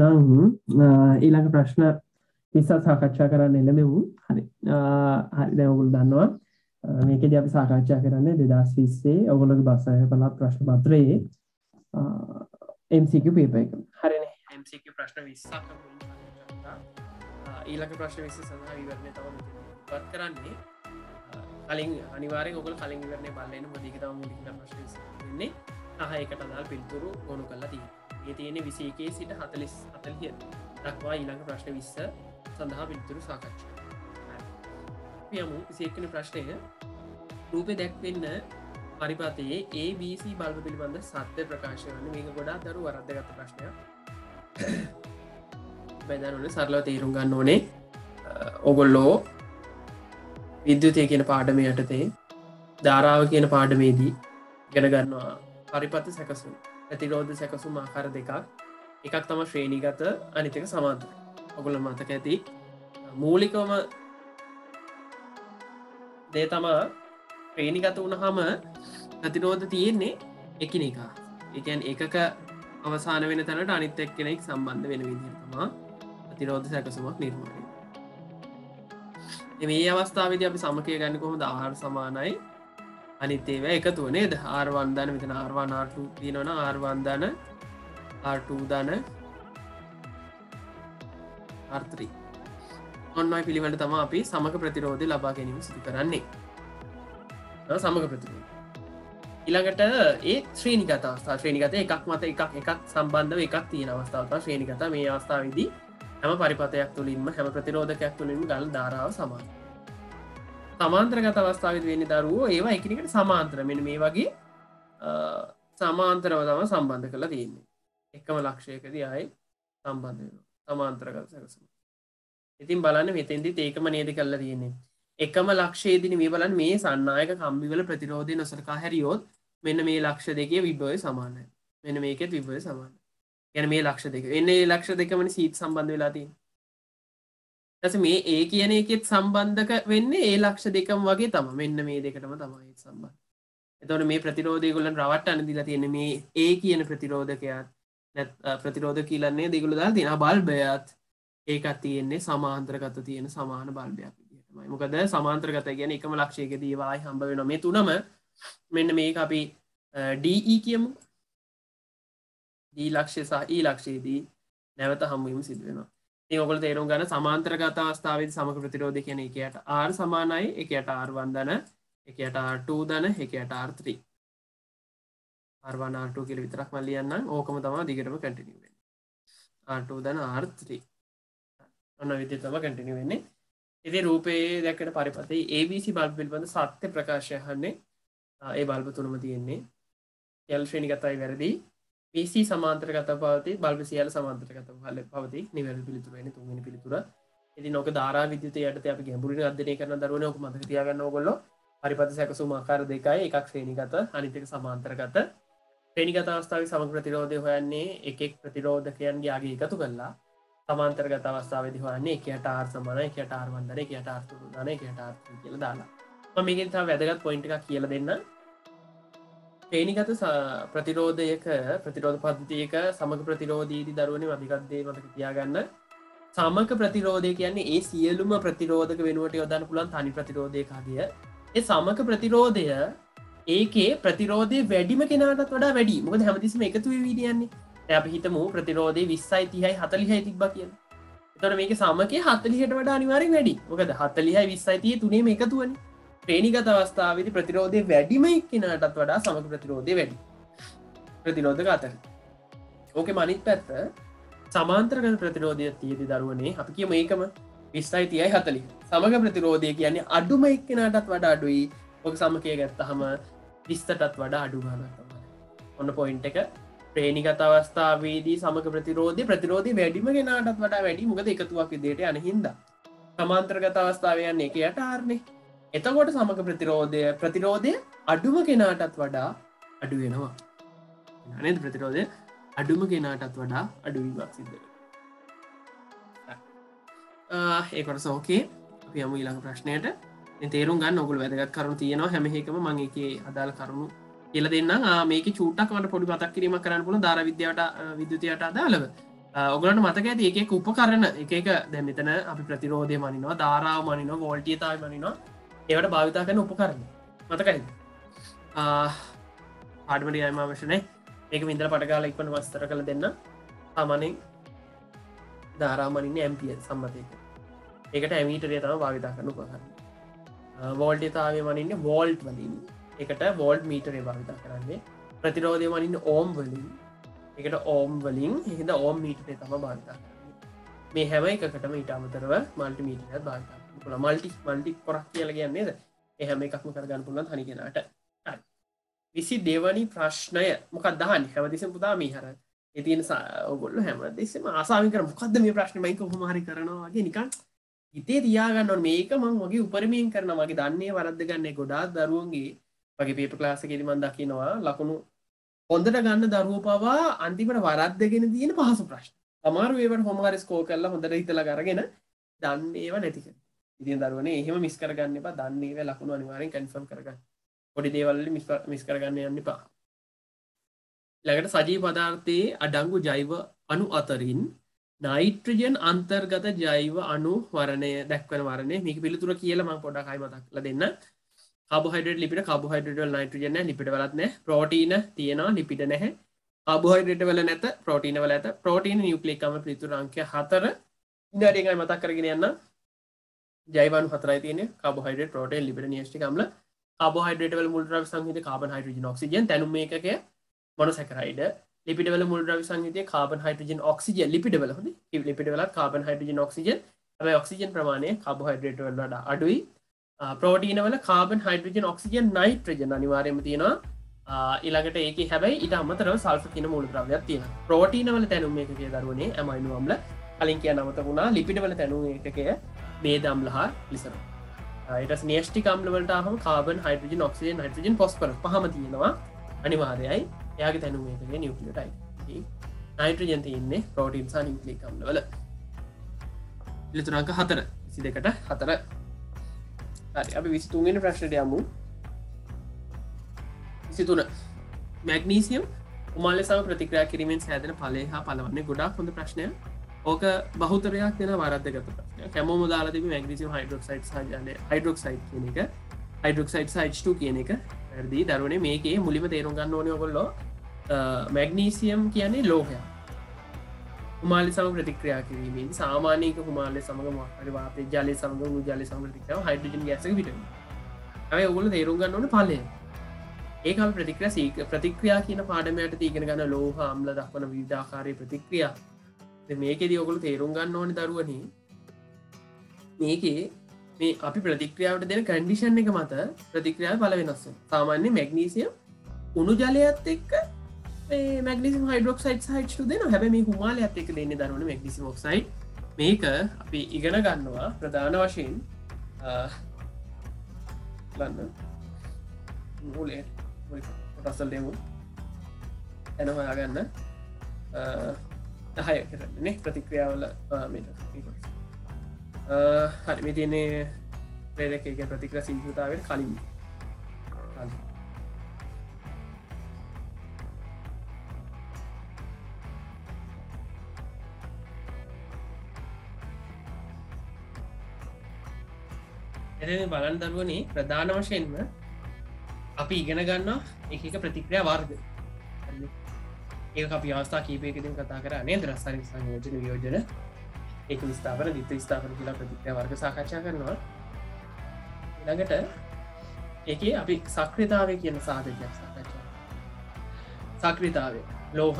නම් ඊළඟ ප්‍රශ්න 20 සාකච්ඡා කරන්න එළඹෙමු. හරි. හරි දැන් ඔයගොල්ලෝ දන්නවා මේකේදී අපි සාකච්ඡා කරන්නේ 2020 ඔයගොල්ලෝගේ බස්සය පළාත් ප්‍රශ්න පත්‍රයේ MCQ paper එක. හරිනේ. MCQ ප්‍රශ්න 20ක් ඊළඟ ප්‍රශ්න 20 සඳහා විවරණය තමයි ඉවත් කරන්නේ. කලින් අනිවාර්යෙන් ඔයගොල්ලෝ කලින් විවරණය බලලා ඉන්න මොකද ඒක තමයි මුලින්ම ප්‍රශ්න 20 වෙන්නේ. සහයකට අදාළ පිළිතුරු ගොනු කරලා තියෙනවා. මේ තියෙන්නේ 21 සිට 40 දක්වා ඊළඟ ප්‍රශ්න 20 සඳහා පිළිතුරු සාකච්ඡා. අපි යමු 21 වෙනි ප්‍රශ්නය. රූපේ දැක්වෙන්න පරිපථයේ ABC බල්බ පිළිබඳ සත්‍ය ප්‍රකාශ කරන මේක ගොඩාක් දරු වරද්දගත් ප්‍රශ්නයක්. බෙදානුනේ සරලව තේරුම් ගන්න ඕනේ. ඔයගොල්ලෝ විද්‍යුතය කියන පාඩම යටතේ ධාරාව කියන පාඩමේදී ඉගෙන ගන්නවා පරිපථ සැකසුම්. ප්‍රතිරෝධ සැකසුම් ආකාර දෙකක්. එකක් තමයි ශ්‍රේණීගත, අනිත් එක සමාන්තර. ඔයගොල්ලෝ මතක ඇති මූලිකවම දේ තමයි ශ්‍රේණීගත වුණාම ප්‍රතිරෝධ තියෙන්නේ එකිනෙක. ඒ කියන්නේ එකක අවසාන වෙන තැනට අනිත් එක්කෙනෙක් සම්බන්ධ වෙන විදිහට තමයි ප්‍රතිරෝධ සැකසුමක් නිර්මාණය වෙන්නේ. මේ අවස්ථාවේදී අපි සමකය ගන්න කොහොමද? R සමානයි අනිත් ඒවා එකතු නේද? R1 ධන මෙතන R1 R2 තියෙනවනම් R1 ධන R2 ධන R3 ඔන්න ඔය පිළිවෙලට තමයි අපි සමක ප්‍රතිරෝධය ලබා ගැනීම සිදු කරන්නේ. සමක ප්‍රතිරෝධය ඊළඟට ඒ ශ්‍රේණිගත අවස්ථාව. ශ්‍රේණිගත එකක් මත එකක් සම්බන්ධව එකක් තියෙන අවස්ථාව තමයි ශ්‍රේණිගත. මේ අවස්ථාවේදී හැම පරිපථයක් තුළින්ම හැම ප්‍රතිරෝධකයක් තුළින්ම ගල් ධාරාව සමානයි. සමාන්තරගත අවස්ථාවේදී වෙන්නේ දරුවෝ ඒවා එකිනෙකට සමාන්තර මෙන්න මේ වගේ සමාන්තරව තමයි සම්බන්ධ කරලා තියෙන්නේ. එකම ලක්ෂයකදී ආයේ සම්බන්ධ වෙනවා. සමාන්තරගත සැකසුම. ඉතින් බලන්න මෙතෙන්දිත් ඒකම නේද කරලා තියෙන්නේ. එකම ලක්ෂයේදී මේ බලන්න මේ සන්නායක කම්බිවල ප්‍රතිරෝධය නොසලකා හැරියොත් මෙන්න මේ ලක්ෂ දෙකේ විභවය සමානයි. මෙන්න මේකෙත් විභවය සමානයි. කියන්නේ මේ ලක්ෂ දෙක. එන්නේ මේ ලක්ෂ දෙකමනේ සීත් සම්බන්ධ වෙලා තියෙන්නේ. ඊට මේ A කියන එකෙත් සම්බන්ධක වෙන්නේ ඒ ලක්ෂ දෙකම වගේ තමයි. මෙන්න මේ දෙකටම තමයි ඒක සම්බන්ධ. එතකොට මේ ප්‍රතිරෝධය ඒගොල්ලන් රවට්ටන්න දීලා තියෙන්නේ මේ A කියන ප්‍රතිරෝධකයාත් ප්‍රතිරෝධක කියලා නේද ඒගොල්ලෝ දාලා තියෙනවා. බල්බයත් ඒකත් තියෙන්නේ සමාන්තරගත තියෙන සමාන බල්බයක් විදිහටමයි. මොකද සමාන්තරගත කියන්නේ එකම ලක්ෂයකදී ඒවා ආයි හම්බ වෙනවා. මේ තුනම මෙන්න මේක අපි DE කියමු. D ලක්ෂය සහ E ලක්ෂයේදී නැවත හමු වීම සිදු වෙනවා. ඉතින් ඔයගොල්ලෝ තේරුම් ගන්න සමාන්තරගත අවස්ථාවේදී සමග ප්‍රතිරෝධය කියන්නේ එකයට R සමානයි, එකයට R1 ධන, එකයට R2 ධන, එකයට R3. R1 R2 කියලා විතරක් මම ලියන්නම්. ඕකම තමයි දිගටම කන්ටිනියු වෙන්නේ. R2 ධන R3. ඔන්න විදිහට තමයි කන්ටිනියු වෙන්නේ. ඉතින් රූපයේ දැක්කන පරිපථයේ ABC බල්බ පිළිබඳ සත්‍ය ප්‍රකාශය අහන්නේ. ඒ බල්බ තුනම තියෙන්නේ L ශ්‍රේණිගතයි වැරදි. PC සමාන්තරගත පවති, බල්බ සියල්ල සමාන්තරගත පවති. නිවැරදි පිළිතුර වෙන්නේ තුන්වෙනි පිළිතුර. ඉතින් ඔක ධාරා විද්‍යුතය යටතේ අපි ගැඹුරින් අධ්‍යයනය කරන දරුවනේ ඔක මතක තියාගන්න ඕගොල්ලෝ. පරිපථ සැකසුම් ආකාර දෙකයි. එකක් ශ්‍රේණිගත, අනිත් එක සමාන්තරගත. ශ්‍රේණිගත අවස්ථාවේ සමග ප්‍රතිරෝධය හොයන්නේ එක් ප්‍රතිරෝධකයන්ගේ ආගේ එකතු කරලා. සමාන්තරගත අවස්ථාවේදී හොයන්නේ එකයට R සමානයි, එකයට R1 ධන, එකයට R2 ධන, එකයට R3 කියලා දාලා. මම මේකෙන් තව වැදගත් පොයින්ට් එකක් කියලා දෙන්න. ශ්‍රේණිගත ප්‍රතිරෝධයක ප්‍රතිරෝධ පද්ධතියක සමග ප්‍රතිරෝධයේදී දරුවනේ අධිකත් දේ මතක තියාගන්න. සමග ප්‍රතිරෝධය කියන්නේ ඒ සියලුම ප්‍රතිරෝධක වෙනුවට යොදන්න පුළුවන් තනි ප්‍රතිරෝධයක හදිය. ඒ සමග ප්‍රතිරෝධය ඒකේ ප්‍රතිරෝධය වැඩිම කෙනාටත් වඩා වැඩි. මොකද හැමතිස්සෙම එකතු වෙවි යන්නේ. දැන් අපි හිතමු ප්‍රතිරෝධය 20යි 30යි 40යි තිබ්බා කියලා. එතකොට මේකේ සමකය 40ට වඩා අනිවාර්යෙන් වැඩි. මොකද 40යි 20යි 30 තුනේම එකතුවනේ. ශ්‍රේණිගත අවස්ථාවේදී ප්‍රතිරෝධය වැඩිම කෙනාටත් වඩා සමග ප්‍රතිරෝධය වැඩි. ප්‍රතිරෝධක අතර. ඕකේ අනිත් පැත්ත සමාන්තරගත ප්‍රතිරෝධය තියෙදි දරුවනේ අපි කියමු ඒකම 20යි 30යි 40. සමග ප්‍රතිරෝධය කියන්නේ අඩුම එක්කෙනාටත් වඩා අඩුයි. ඔක සමකය ගත්තහම 20ටත් වඩා අඩු ගන්නක් තමයි. ඔන්න පොයින්ට් එක. ශ්‍රේණිගත අවස්ථාවේදී සමග ප්‍රතිරෝධය වැඩිම කෙනාටත් වඩා වැඩි. මොකද එකතුවක් විදිහට යන හින්දා. සමාන්තරගත අවස්ථාවේ යන්නේ එකයට R නේ. එතකොට සමග ප්‍රතිරෝධය අඩුම කෙනාටත් වඩා අඩු වෙනවා. නේද? ප්‍රතිරෝධය අඩුම කෙනාටත් වඩා අඩුවීමක් සිද්ධ වෙනවා. ඒ කොටස ඕකේ. අපි යමු ඊළඟ ප්‍රශ්නයට. ඉතින් තේරුම් ගන්න ඕගොල්ලෝ වැදගත් කරුණු තියෙනවා හැම එකම මම ඒකේ අදාළ කරුණු කියලා දෙන්නම්. මේකේ චූට්ටක් මට පොඩි මතක් කිරීමක් කරන්න පුළුවන් ධාරා විද්‍යාවට විද්‍යුතයට අදාළව. ඔගලන්ට මතක ඇති එක උපකරන එක දැන් මෙතන අපි ප්‍රතිරෝධය මනිනවා ධාරාව මනිනවා වෝල්ටියතාව මනිනවා ඒවට භාවිතා කරන උපකරන මතකයි ආඩමට යම අවශනය ඒක විඳර පටකාල ඉක්වන වස්තර කළ දෙන්න සාමානෙන් ධාරාමනින්න ඇම්පිය සම්මතයක ඒකට ඇමීටරය තම භාවිතා කරනු පහර වෝල්ටිතාවය මනින්න වෝල්ට් වලින් එකට වෝල්ඩ් මීටරය භාවිතා කරන්නේ ප්‍රතිරෝධය මනින්න ඕම් වලින් එකට ඕම් වලින් හිද ඕම් මීටරය තම භාවිතා කරන්නේ මේ හැම එකටම ඉට අමතරව මල්ටි මීටරය භාවිතා පුළ මල්ටි කොරක් කියල කියන්නේද එහැම එකක්ම කරගන්න පුළන් හනිගෙනට විසි දෙවනි ප්‍රශ්නය මොකක් දහන් හැමතිසම් පුදා මීහර ඉතින් ඔගොල්ල හැම දෙෙසම ආසාමිකර මොකක්ද මේ ප්‍රශ්නමයික හොමහරි කරනවාගේ නිකන් හිතේ තියාගන්න මේක මං වගේ උපරමයෙන් කරන වගේ දන්නේ වරද්ද ගන්න ගොඩාත් දරුවන්ගේ වගේ පේප ක්ලාසකෙදි මන් දකිනවා ලකුණු හොඳට ගන්න දරුව පවා අන්තිමට වරද්දගෙන තියෙන පහසු ප්‍රශ්න තමාරු ඒවට හොමහරි ස්කෝ කරලා හොඳට හිතලා කරගෙන දන්නේව නැතික ඉතින් දරුවන එහෙම මිස් කරගන්න එපා දන්නේව ලකුණු අනිවාරෙන් කන්ෆර්ම් කරගන්න පොඩි දේවල්ල මිස් කරගන්න යන්න එපා ළඟට සජී පදාර්ථයේ අඩංගු ජෛව අනු අතරින් නයිට්‍රජන් අන්තර්ගත ජෛව අනු වරණය දැක්වන වරණය මේක පිළිතුර කියලම පොඩ්ඩක් මතක්ල දෙන්න කාබෝහයිඩ්‍රේට් ලිපිඩ කාබෝහයිඩ්‍රේට් වල නයිට්‍රජන් නැහැ ලිපිඩ වලත් නැහැ ප්‍රෝටීන තියෙනවා ලිපිඩ නැහැ කාබෝහයිඩ්‍රේට් වල නැත ප්‍රෝටීන වල ඇත ප්‍රෝටීන නියුක්ලික් අම්ල පිළිතුර අංක 4 ඉන්දරින් අය මතක් කරගෙන යන්න ජෛව අණු 4යි තියෙන්නේ කාබෝහයිඩ්‍රේට් ප්‍රෝටීන ලිපිඩ නියුක්ලික් අම්ල කාබෝහයිඩ්‍රේට් වල මූල ද්‍රව්‍ය සංයුතිය කාබන් හයිඩ්‍රජන් ඔක්සිජන් තැනුම් ඒකකය මොනොසැකරයිඩ් ලිපිඩ වල මූල ද්‍රව්‍ය සංයුතිය කාබන් හයිඩ්‍රජන් ඔක්සිජන් ලිපිඩ වල හොඳයි ලිපිඩ වල කාබන් හයිඩ්‍රජන් ඔක්සිජන් හැබැයි ඔක්සිජන් ප්‍රමාණය කාබෝහයිඩ්‍රේට් වල වඩා අඩුයි ප්‍රෝටීන වල කාබන් හයිඩ්‍රජන් ඔක්සිජන් නයිට්‍රජන් අනිවාර්යයෙන්ම තියෙනවා ඊළඟට ඒකේ හැබැයි ඊට අමතරව සල්ෆර් කියන මූලද්‍රව්‍යයක් තියෙනවා ප්‍රෝටීන වල තැනුම් ඒකකයේ දරුවනේ ඇමයිනෝ අම්ල කලින් කියන අමතක වුණා ලිපිඩ වල තැනුම් ඒකකය මේද අම්ල හා ග්ලිසරෝල් ඊට පස්සේ න්‍යෂ්ටික අම්ල වලට ආවම carbon hydrogen oxygen nitrogen phosphorus පහම තියෙනවා අනිවාර්යයි එයාගේ තැනුම් ඒකකයේ නියුක්ලියෝටයිඩ් නයිට්‍රජන් තියෙන්නේ ප්‍රෝටීන් සහ නියුක්ලික් අම්ල වල පිළිතුර අංක 4 22ට 4 හරි අපි 23 වෙනි ප්‍රශ්නයට යමු 23 මැග්නීසියම් උමාලේ සම ප්‍රතික්‍රියා කිරීමෙන් සෑදෙන ඵලය හා පළවන්නේ ගොඩාක් හොඳ ප්‍රශ්නයක් ඕක බහුතරයක් දෙන වරද්දගත ප්‍රශ්නයක් හැමෝම දාලා තිබි මැග්නීසියම් හයිඩ්‍රොක්සයිඩ් සහ හයිඩ්‍රොක්සයිඩ් කියන එක හයිඩ්‍රොක්සයිඩ් සහ H2 කියන එක වැරදි දරුවනේ මේකේ මුලින්ම තේරුම් ගන්න ඕනේ ඔයගොල්ලෝ මැග්නීසියම් කියන්නේ ලෝහයක් උමාලි සම ප්‍රතික්‍රියා කිරීමෙන් සාමාන්‍යක හුමාලය සමග මොහරි වාතය ජලය සමග වූ ජලය සමග ප්‍රතික්‍රියාව හයිඩ්‍රජන් ගෑස් එක පිට වෙනවා. හැබැයි ඔයගොල්ලෝ තේරුම් ගන්න ඕනේ ඵලය. ඒක අපි ප්‍රතික්‍රියා කියන පාඩම යටතේ ඉගෙන ගන්න ලෝහ අම්ල දක්වන විවිධ ආකාරයේ ප්‍රතික්‍රියා. ඉතින් මේකෙදි ඔයගොල්ලෝ තේරුම් ගන්න ඕනේ දරුවනේ මේකේ මේ අපි ප්‍රතික්‍රියාවට දෙන කන්ඩිෂන් එක මත ප්‍රතික්‍රියාවේ ඵල වෙනස් වෙනවා. සාමාන්‍යයෙන් මැග්නීසියම් උණු ජලයත් එක්ක මැග්නීසියම් හයිඩ්‍රොක්සයිඩ් සහ H2 දෙනවා. හැබැයි මේ හිමාලයත් එක්ක දෙන්නේ දරුවනේ මැග්නීසියම් ඔක්සයිඩ්. මේක අපි ඉගෙන ගන්නවා ප්‍රධාන වශයෙන් බලන්න මූලයේ රසල් දෙමු එන හොයාගන්න 10 කරන්නේ ප්‍රතික්‍රියාවල මේක හරි මේ තියෙන්නේ ප්‍රේරකයක ප්‍රතික්‍රියා ශීඝ්‍රතාවයට කලින් එතන බලන්න දරුවනේ ප්‍රධාන වශයෙන්ම අපි ඉගෙන ගන්නවා එක ප්‍රතික්‍රියා වර්ග. ඒක අපි අවස්ථා කීපයකදී කතා කරා නේද රසායනික සංයෝජන වියෝජන ඒක විස්ථාපන ද්විත්ව විස්ථාපන කියලා ප්‍රතික්‍රියා වර්ග සාකච්ඡා කරනවා. ඊළඟට ඒකේ අපි සක්‍රියතාවය කියන සාධකයක් සාකච්ඡා කරනවා. සක්‍රියතාවය ලෝහ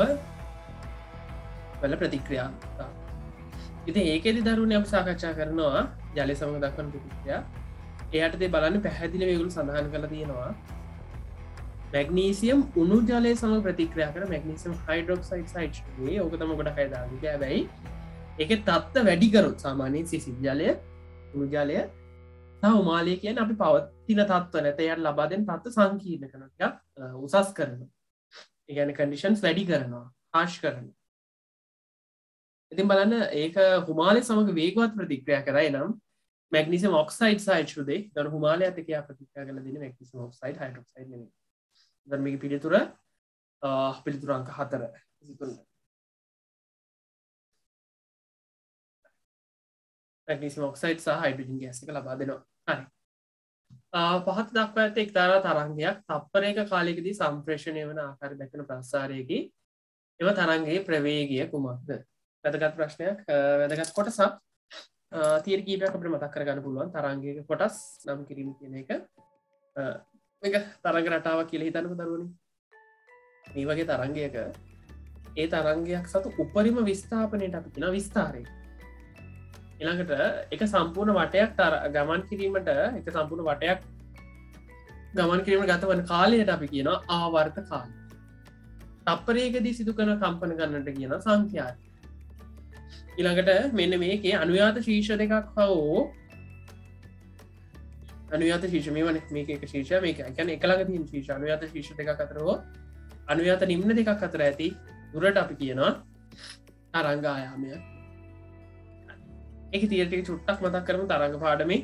වල ප්‍රතික්‍රියා. ඉතින් ඒකෙදි දරුවනේ අපි සාකච්ඡා කරනවා ජලය සමග දක්වන ප්‍රතික්‍රියා. එයටතේ බලන්න පැහැදිලි මේගොල්ලෝ සඳහන් කරලා තියෙනවා මැග්නීසියම් උණු ජලය සමග ප්‍රතික්‍රියා කරන මැග්නීසියම් හයිඩ්‍රොක්සයිඩ් සහ H2 ඕක තමයි ගොඩක් අය දාන්නේ. හැබැයි ඒකේ තත්ත්ව වැඩි කරොත් සාමාන්‍යයෙන් සිසිල් ජලය උණු ජලය සහ උමාලය කියන්නේ අපි පවතින තත්ත්ව නැත එයාට ලබා දෙන තත්ත්ව සංකීර්ණ කරනවා ටිකක් උසස් කරනවා. ඒ කියන්නේ කන්ඩිෂන්ස් වැඩි කරනවා හාෂ් කරනවා. ඉතින් බලන්න ඒක හුමාලය සමග වේගවත් ප්‍රතික්‍රියා කරා එනම් මැග්නීසියම් ඔක්සයිඩ් සහ H2 දැන් හුමාලයත් එක්ක ප්‍රතික්‍රියා කරලා දෙන්නේ මැග්නීසියම් ඔක්සයිඩ් හයිඩ්‍රොක්සයිඩ් නෙමෙයි. දැන් මේකේ පිළිතුර අංක 4 23. මැග්නීසියම් ඔක්සයිඩ් සහ හයිඩ්‍රජන් ගෑස් එක ලබා දෙනවා. හරි. පහත දක්වා ඇත එක්තරා තරංගයක් තප්පරයක කාලයකදී සම්ප්‍රේෂණය වන ආකාරය දැක්වෙන ප්‍රසාරයේදී එම තරංගයේ ප්‍රවේගය කුමක්ද? වැදගත් ප්‍රශ්නයක්. වැදගත් කොටසක්. තීර කීපයක් අපිට මතක් කරගන්න පුළුවන් තරංගයක කොටස් නම් කිරීම කියන එක. මේක තරංග රටාවක් කියලා හිතන්නකෝ දරුවනේ. මේ වගේ තරංගයක ඒ තරංගයක් සතු උපරිම විස්ථාපනයට අපි කියන විස්තාරය. ඊළඟට එක සම්පූර්ණ වටයක් ගමන් කිරීමට එක සම්පූර්ණ වටයක් ගමන් කිරීම ගත වන කාලයට අපි කියන ආවර්ත කාලය. තප්පරයකදී සිදු කරන කම්පන ගන්නට කියන සංඛ්‍යාව. ඊළඟට මෙන්න මේකේ අනුයාත ශීර්ෂ දෙකක් හෝ අනුයාත ශීර්ෂ මේක එක ශීර්ෂ මේක කියන්නේ එක ළඟ තියෙන ශීර්ෂ අනුයාත ශීර්ෂ දෙකක් අතර හෝ අනුයාත නිම්න දෙකක් අතර ඇති දුරට අපි කියනවා තරංග ආයාමය. ඒක තියර ටික චුට්ටක් මතක් කරමු තරංග පාඩමේ.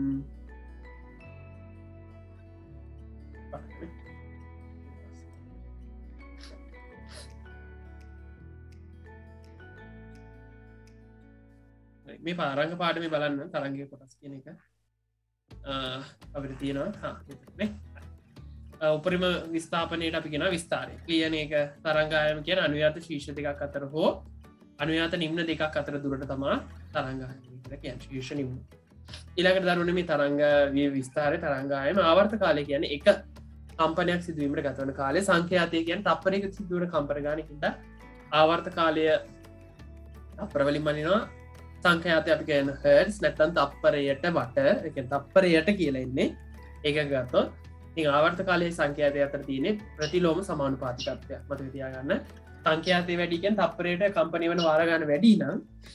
මේ පාරංග පාඩමේ බලන්න තරංගය කොටස් කියන එක අපිට තියෙනවා උපරිම විස්ථාපනයට අපි කියෙන විස්ථාරය ලියන එක තරංගායම කියන අනුයාත ශීර්ෂ දෙකක් අතර හෝ අනුයාත නිම්න දෙකක් අතර දුරට තමා තරංගාය කිය ශීර්ෂ නිම්න ඉලකට දරුණ මේ තරංග විස්ථාරය තරංගායම ආවර්ත කාලය කියන එක කම්පනයක් සිදුවීමට ගතවන කාලේ සංඛ්‍යාතය කියන තප්පරයක සිදුවන කම්පරගාන හිට ආවර්ත කාලය අප්‍රවලින් මනිනවා සංඛ්‍යාතය අපි කියන හර්ස් නැත්තන් තප්පරයට වට තප්පරයට කියලා එන්නේ ඒක ගත්තොත් ආවර්ත කාලයේ සංඛ්‍යාතය අතර තියනෙ ප්‍රතිලෝම සමානු පාතිකත්වයක් මත තියාගන්න සංඛ්‍යාතය වැඩිකෙන් තප්පරයට කම්පනය වන වාරගන්න වැඩි නම්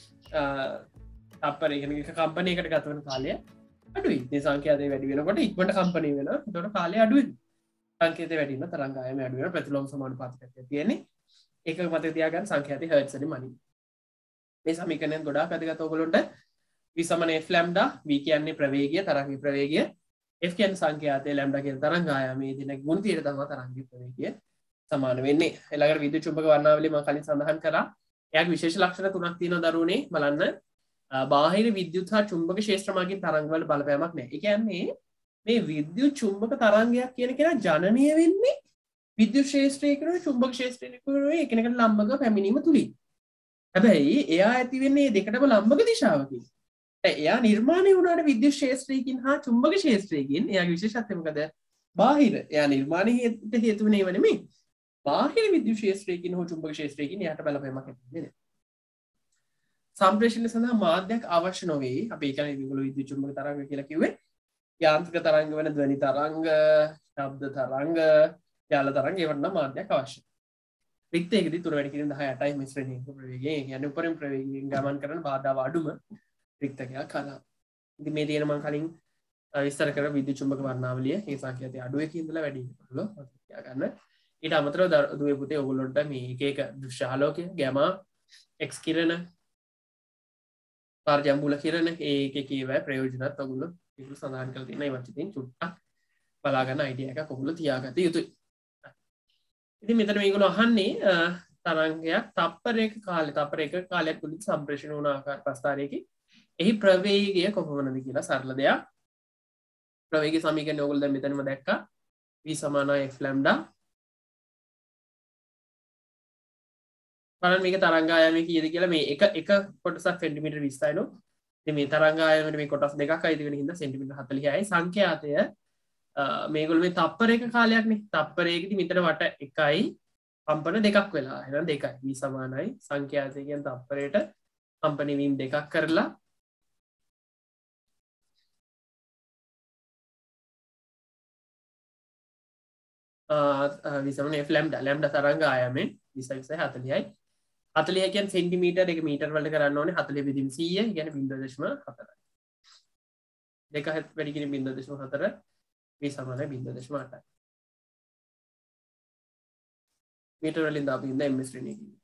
තප්පර කම්පනයකට ගතවන කාලය අඩුයි සංඛ්‍යාතය වැඩි වෙනකොට ඉක්මට කම්පනය වෙන තොට කාලය අඩුවෙන් සංකේත වැඩිම තරංගායම අඩුවෙන ප්‍රතිලෝම සමානු පාතිකත්වය තියෙන්නේ ඒක මත තියාගන්න සංඛ්‍යාති හර්සන මනි මේ සමිකනයෙන් ගොඩා පැතිගත ඔගොලොන්ට විසමනේ ෆ්ලම්ඩා වී කියන්නේ ප්‍රවේගය තරංගි ප්‍රවේගය Fකන් සංඛ්‍යාතය ලැම්ඩ කිය තරංගායමේ දින ගුණතියට තම තරංගි ප්‍රවේගය සමාන වෙන්නේ එළඟට විදු චුම්පක වන්නාවලි ම කලින් සඳහන් කර යක් විශේෂ ලක්ෂණ තුනක් තියන දරුණේ බලන්න බාහිර විද්‍යුත් හා චුම්බක ශේෂත්‍රමගින් තරංගවල බලපෑමක් නෑ එකන්නේ මේ විද්‍යුත් චුම්බක තරංගයක් කියන කෙන ජනනය වෙන්නේ විද්‍යු ශේෂත්‍රයකන චුම්බක ශේෂත්‍රයකන එකනකට ලම්බක පැමිණීම තුළින් හැබැයි එයා ඇති වෙන්නේ දෙකටම ලම්බක දිශාවකින් එයා නිර්මාණය වුණට විද්‍ය ශේත්‍රයකින් හා චුම්බක ශේත්‍රයකින් එයා විශේෂත්වමකද බාහිර එයා නිර්මාණය හේතුවනේ වනමේ බාහිර විද්‍ය ශේත්‍රයකින් හෝ චුම්බක ශේත්‍රයකින් යට බලපෑමක් ඇතිවෙන සම්ප්‍රේෂණය සඳහා මාධ්‍යයක් අවශ්‍ය නොවේ අපේ කන විගුල විද්‍ය චුම්බක තරංග කියලා කිව්වේ යාන්ත්‍රික තරංග වන ධ්වනි තරංග ශබ්ද තරංග යාල තරංග ඒවන්න මාධ්‍යයක් අවශ්‍ය රික්තයකදී තුර වැඩිකිරින් 10යි මිශ්‍රණය ප්‍රවේගය යන උපරිම ප්‍රවේගයෙන් ගමන් කරන බාධාව අඩුම රික්තකයක් කලා ඉති මේ තියෙන මං කලින් විස්තර කර විද්‍ය චුම්බක වර්ණාවලිය ඒ සංඛ්‍යාතය අඩුවක ඉඳලා වැඩි ගන්න ඊට අමතරව දුවේ පුතේ ඔයගොල්ලොන්ට මේ එක දෘශ්‍යාලෝකය ගැමා එක්ස් කිරණ පාර්ජම්බුල කිරණ ඒක කීවයි ප්‍රයෝජනත් ඔගොල්ලෝ ඒක සඳහන් කරලා තියෙනවා ඒ වචිතින් චුට්ටක් බලාගන්න අයිඩියා එකක් ඔගොල්ලෝ තියාගත යුතුයි ඉතින් මෙතන මේගොල්ලෝ අහන්නේ තරංගයක් තප්පරයක කාලයක් තුලින් සම්ප්‍රේෂණය වුණ ආකාර ප්‍රස්ථාරයකින් එහි ප්‍රවේගය කොපමණද කියලා සරල දෙයක් ප්‍රවේගය සමීකරණය ඔයගොල්ලෝ දැන් මෙතනම දැක්කා v = f ලැම්ඩා බලන්න මේක තරංගායමේ කීයද කියලා මේ එක කොටසක් සෙන්ටිමීටර් 20යිලු ඉතින් මේ තරංගායමේ මේ කොටස් දෙකක් අයිති වෙන හින්දා සෙන්ටිමීටර් 40යි සංඛ්‍යාතය මේගොල්ලෝ මේ තප්පරයක කාලයක්නේ තප්පරයකදී මෙතන වට එකයි කම්පන දෙකක් වෙලා එහෙනම් දෙකයි v = සංඛ්‍යාතය කියන තප්පරයට කම්පන වීම දෙකක් කරලා විසමන ලැම්ඩ තරංග ආයමෙන් 40යි 40 කියන්නේ සෙන්ටිමීටර් එක මීටර් වලට කරන්න ඕනේ 40 බෙදීම 100 කියන්නේ 0.4 දෙක වැඩි කිරීම 0.4 v = 0.8 මීටර වලින් දාපු ඉඳ ms ශ්‍රේණිය කිව්වේ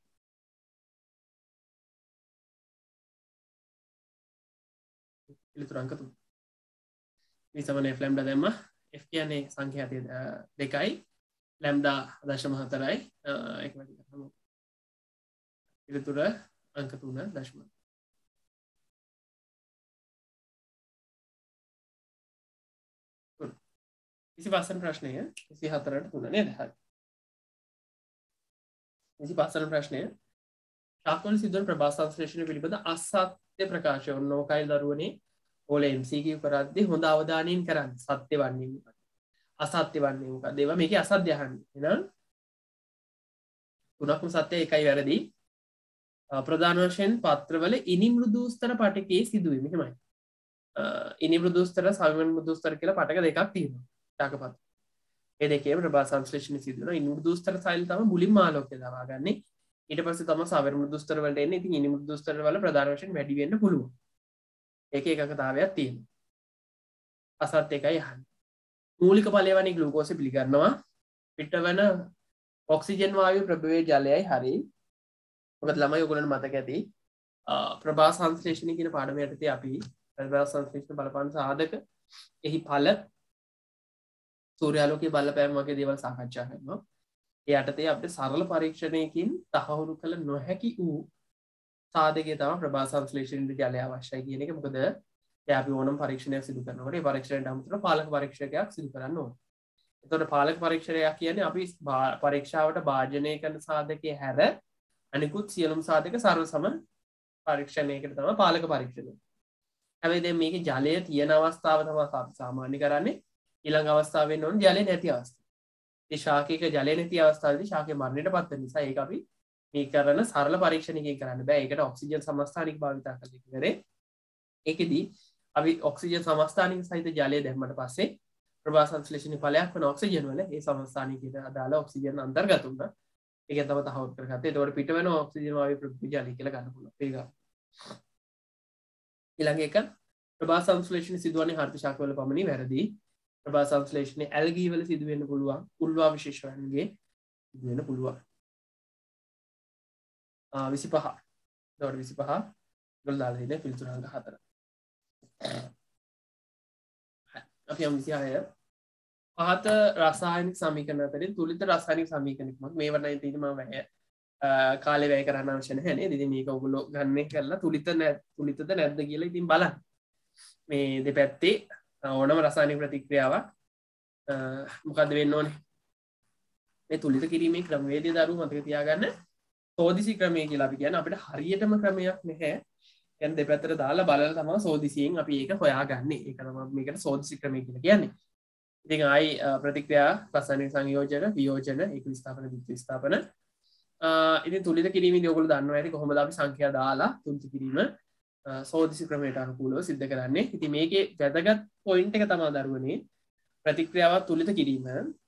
පිළිතුරු අංක 3 v = f ලැම්ඩා දැම්ම f කියන්නේ සංඛ්‍යාතය දෙකයි ලැම්ඩා 0.4යි ඒක වැඩි කරමු පිළිතුර අංක 3.0 25 ප්‍රශ්නය 24ට 3 නේද? හරි. 25 ප්‍රශ්නය ශාක්වල සිදුවන ප්‍රභා සංශ්ලේෂණය පිළිබඳ අසත්‍ය ප්‍රකාශය ඔන්න ඕකයි දරුවනේ ඕල MCQ කරද්දී හොඳ අවධානයෙන් කරන්න. සත්‍ය වන්නේ මොකක්ද? අසත්‍ය වන්නේ මොකක්ද? ඒවා මේකේ අසත්‍ය අහන්නේ. එහෙනම් තුනක්ම සත්‍ය එකයි වැරදි. ප්‍රධාන වශයෙන් පත්‍රවල ඉනි මෘදුස්තර පටකයේ සිදුවීම එහෙමයි. ඉනි මෘදුස්තර සවිමන් මෘදුස්තර කියලා පටක දෙකක් තියෙනවා. ශාකපත්. ඒ දෙකේම ප්‍රභා සංශ්ලේෂණය සිදු වෙනවා. ඉනි මෘදුස්තර සෛල තමයි මුලින්ම ආලෝකය දවාගන්නේ. ඊට පස්සේ තමයි සවර මෘදුස්තර වලට එන්නේ. ඉතින් ඉනි මෘදුස්තර වල ප්‍රධාන වශයෙන් වැඩි වෙන්න පුළුවන්. ඒකේ එකකතාවයක් තියෙනවා. අසත්‍ය එකයි අහන්නේ. මූලික ඵලය වන්නේ ග්ලූකෝස් පිළිගන්නවා. පිටවන ඔක්සිජන් වායු ප්‍රභවයේ ජලයයි හරි. මොකද ළමයි ඔයගොල්ලන්ට මතක ඇති ප්‍රභා සංශ්ලේෂණය කියන පාඩම යටතේ අපි ප්‍රභා සංශ්ලේෂණ බලපාන සාධක එහි ඵල සූර්යාලෝකයේ බලපෑම වගේ දේවල් සාකච්ඡා කරනවා. ඒ යටතේ අපිට සරල පරීක්ෂණයකින් තහවුරු කළ නොහැකි වූ සාධකයේ තමයි ප්‍රභා සංශ්ලේෂණයට ජලය අවශ්‍යයි කියන එක. මොකද ඒ අපි ඕනම පරීක්ෂණයක් සිදු කරනකොට ඒ පරීක්ෂණයට අමතරව පාලක පරීක්ෂකයක් සිදු කරන්න ඕනේ. එතකොට පාලක පරීක්ෂණයක් කියන්නේ අපි පරීක්ෂාවට භාජනය කරන සාධකයේ හැර අනිකුත් සියලුම සාධක සර්ව සම පරීක්ෂණයකට තමයි පාලක පරීක්ෂණය. හැබැයි දැන් මේකේ ජලය තියෙන අවස්ථාව තමයි අපි සාමාන්‍ය කරන්නේ. ඊළඟ අවස්ථාව වෙන්න ඕනේ ජලය නැති අවස්ථාව. ඒ ශාකයක ජලය නැති අවස්ථාවේදී ශාකය මරණයට පත් වෙන නිසා ඒක අපි මේ කරන සරල පරීක්ෂණයකින් කරන්න බෑ. ඒකට ඔක්සිජන් සමස්ථානික භාවිතා කරන්න ඉවරේ. ඒකෙදී අපි ඔක්සිජන් සමස්ථානික සහිත ජලය දැම්මට පස්සේ ප්‍රභා සංශ්ලේෂණයේ ඵලයක් වෙන ඔක්සිජන් වල ඒ සමස්ථානිකයට අදාළ ඔක්සිජන් අන්තර්ගත වුණා. ඒක තමයි තහවුරු කරගත්තේ. ඒතකොට පිට වෙන ඔක්සිජන් වායු ප්‍රභවී ජලය කියලා ගන්න පුළුවන්. ඒක. ඊළඟ එක ප්‍රභා සංශ්ලේෂණ සිදුවන්නේ හර්ථ ශාකවල පමණි වැරදි. ප්‍රභා සංශ්ලේෂණය ඇල්ගී වල සිදු වෙන්න පුළුවන්. උල්වා විශේෂයන්ගේ සිදු වෙන්න පුළුවන්. 25. දවස් 25 ගොල් දාලා තියෙන පිළිතුරංග 4. අපි යමු 26. පහත රසායනික සමීකරණ අතරින් තුලිත රසායනික සමීකරණයක් මේ වටේ තියෙන මම වැය කාලේ වැය කරන්න අවශ්‍ය නැහැ නේද? ඉතින් මේක ඔයගොල්ලෝ ගන්න කරලා තුලිතද නැද්ද කියලා ඉතින් බලන්න. මේ දෙපැත්තේ ඕනම රසායනික ප්‍රතික්‍රියාවක් මොකද්ද වෙන්න ඕනේ? මේ තුලිත කිරීමේ ක්‍රමවේදය දරුවෝ මතක තියාගන්න. සෝදිසි ක්‍රමය කියලා අපි කියන්නේ අපිට හරියටම ක්‍රමයක් නැහැ. දැන් දෙපැත්තට දාලා බලලා තමයි සෝදිසියෙන් අපි ඒක හොයාගන්නේ. ඒක තමයි මේකට සෝදිසි ක්‍රමය කියලා කියන්නේ. ඉතින් ආයි ප්‍රතික්‍රියා රසායනික සංයෝජන වියෝජන ඒක විස්ථාපන දිත්‍ය විස්ථාපන ඉතින් තුලිත කිරීමේදී ඔයගොල්ලෝ දන්නවා ඇති කොහොමද අපි සංඛ්‍යා දාලා තුලිත කිරීම සෝදිසි ක්‍රමයට අනුකූලව සිද්ධ කරන්නේ. ඉතින් මේකේ වැදගත් පොයින්ට් එක තමයි දරුවනේ ප්‍රතික්‍රියාව තුලිත කිරීම.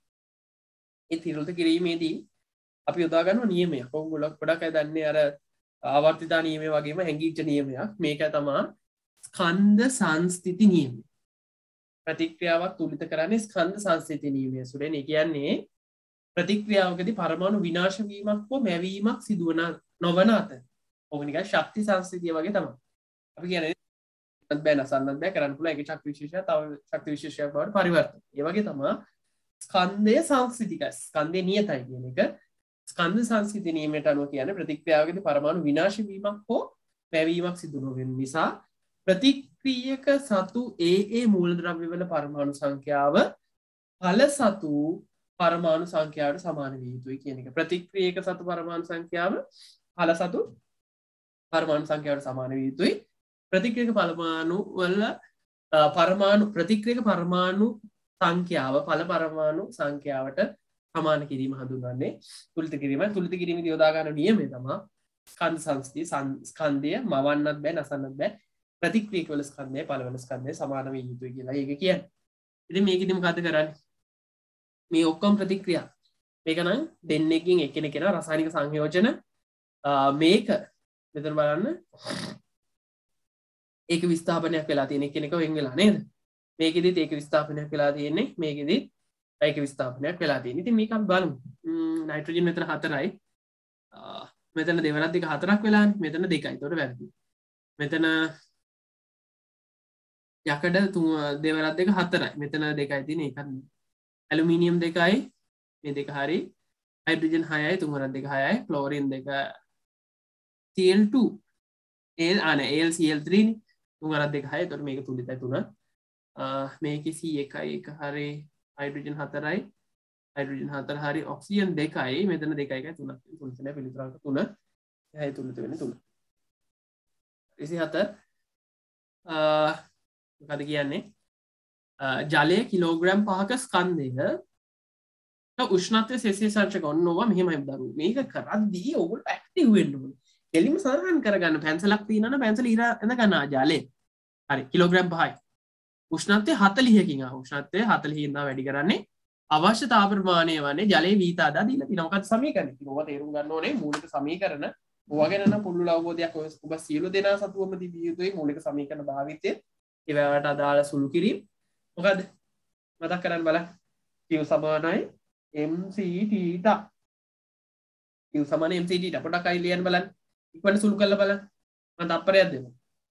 ඒ තුලිත කිරීමේදී අපි යොදා ගන්න නියමයක්. ඔයගොල්ලෝ ගොඩක් අය දන්නේ අර ආවර්තිතා නියමය වගේම හැංගිච්ච නියමයක්. මේක තමයි ස්කන්ධ සංස්ථಿತಿ නියමය. ප්‍රතික්‍රියාවක් තුලිත කරන්නේ ස්කන්ධ සංස්ථಿತಿ නියමය සුරෙන්. ඒ කියන්නේ ප්‍රතික්‍රියාවකදී පරමාණු විනාශ වීමක් හෝ මැවීමක් සිදුවන නොවන අතර. ඕක නිකන් ශක්ති සංස්ථිතිය වගේ තමයි. අපි කියන්නේ බෑ නසන්නත් බෑ කරන්න පුළුවන් ඒකේ ශක්ති විශේෂය තව ශක්ති විශේෂයක් බවට පරිවර්තන. ඒ වගේ තමයි ස්කන්ධය සංස්ථිතිකයි. ස්කන්ධය නියතයි කියන එක. ස්කන්ධ සංස්ථිති නියමයට අනුව කියන්නේ ප්‍රතික්‍රියාවකදී පරමාණු විනාශ වීමක් හෝ මැවීමක් සිදු නොවන නිසා ප්‍රතික්‍රියක සතු ඒ මූලද්‍රව්‍යවල පරමාණු සංඛ්‍යාව ඵල සතු පරමාණු සංඛ්‍යාවට සමාන විය යුතුයි කියන එක. ප්‍රතික්‍රියක සතු පරමාණු සංඛ්‍යාව ඵල සතු පරමාණු සංඛ්‍යාවට සමාන විය යුතුයි. ප්‍රතික්‍රියක පරමාණු වල ප්‍රතික්‍රියක පරමාණු සංඛ්‍යාව ඵල පරමාණු සංඛ්‍යාවට සමාන කිරීම හඳුන්වන්නේ තුලිත කිරීම. තුලිත කිරීමේදී යොදා ගන්න නියමය තමයි ස්කන්ධ සංස්ථිතිය ස්කන්ධය මවන්නත් බෑ නසන්නත් බෑ. ප්‍රතික්‍රියක වල ස්කන්ධය පළවන ස්කන්ධය සමාන විය යුතුයි කියලා ඒක කියන්නේ. ඉතින් මේකෙදි මොකද කරන්නේ? මේ ඔක්කොම ප්‍රතික්‍රියා මේක නම් දෙන්නෙක්ගෙන් එක්කෙනෙක් වෙන රසායනික සංයෝජන මේක මෙතන බලන්න ඒක විස්ථාපනයක් වෙලා තියෙන එක්කෙනෙක් වෙන් වෙලා නේද? මේකෙදිත් ඒක විස්ථාපනයක් වෙලා තියෙන්නේ මේකෙදිත් ඒක විස්ථාපනයක් වෙලා තියෙන්නේ. ඉතින් මේක අපි බලමු. නයිට්‍රජන් මෙතන 4යි. මෙතන දෙවරක් දෙක 4ක් වෙලානේ. මෙතන 2යි. ඒතකොට වැරදි. මෙතන යකඩ දෙවරක් දෙක 4යි. මෙතන 2යි තියෙන්නේ ඒකත්. ඇලුමිනියම් 2යි. මේ දෙක හරි. හයිඩ්‍රජන් 6යි. තුන්වරක් දෙක 6යි. ක්ලෝරින් 2 Cl2 AlCl3 නේ. තුන්වරක් දෙක 6යි. ඒතකොට මේක තුලිතයි 3. මේකේ C1යි එක හරි හයිඩ්‍රජන් 4යි හයිඩ්‍රජන් 4 හරි ඔක්සිජන් 2යි මෙතන 2යි 3ක් තුන තමයි පිළිතුරක 3 එහයි 3 වෙන්නේ 3 24 මොකද කියන්නේ ජලය කිලෝග්‍රෑම් 5ක ස්කන්ධය උෂ්ණත්වය සෙල්සියස් අංශක ඔන්නවා මෙහෙමයි දරුවෝ මේක කරද්දී ඔයගොල්ලෝ ඇක්ටිව් වෙන්න ඕනේ කෙලින්ම සඳහන් කරගන්න පැන්සලක් තියෙනවනම් පැන්සල ඉර එඳ ගන්නවා ජලය හරි කිලෝග්‍රෑම් 5යි උෂ්ණත්වය 40කින් උෂ්ණත්වය 40 ඉඳලා වැඩි කරන්නේ අවශ්‍ය තාප ප්‍රමාණය වන්නේ ජලයේ වීතාදා දීලා තියෙනවා මොකක්ද සමීකරණය කිව්වා තේරුම් ගන්න ඕනේ මූලික සමීකරණ ඔයා ගැන නම් පුළුල් අවබෝධයක් ඔබ සියලු දෙනා සතුවම තිබිය යුතුයි මූලික සමීකරණ භාවිතය ඒවට අදාළ සුළු කිරීම මොකද මතක් කරන්න බලන්න q සමානයි mc θ q සමානයි mc θ පොඩක් අය ලියන්න බලන්න ඉක්මනට සුළු කරලා බලන්න මම තප්පරයක් දෙනවා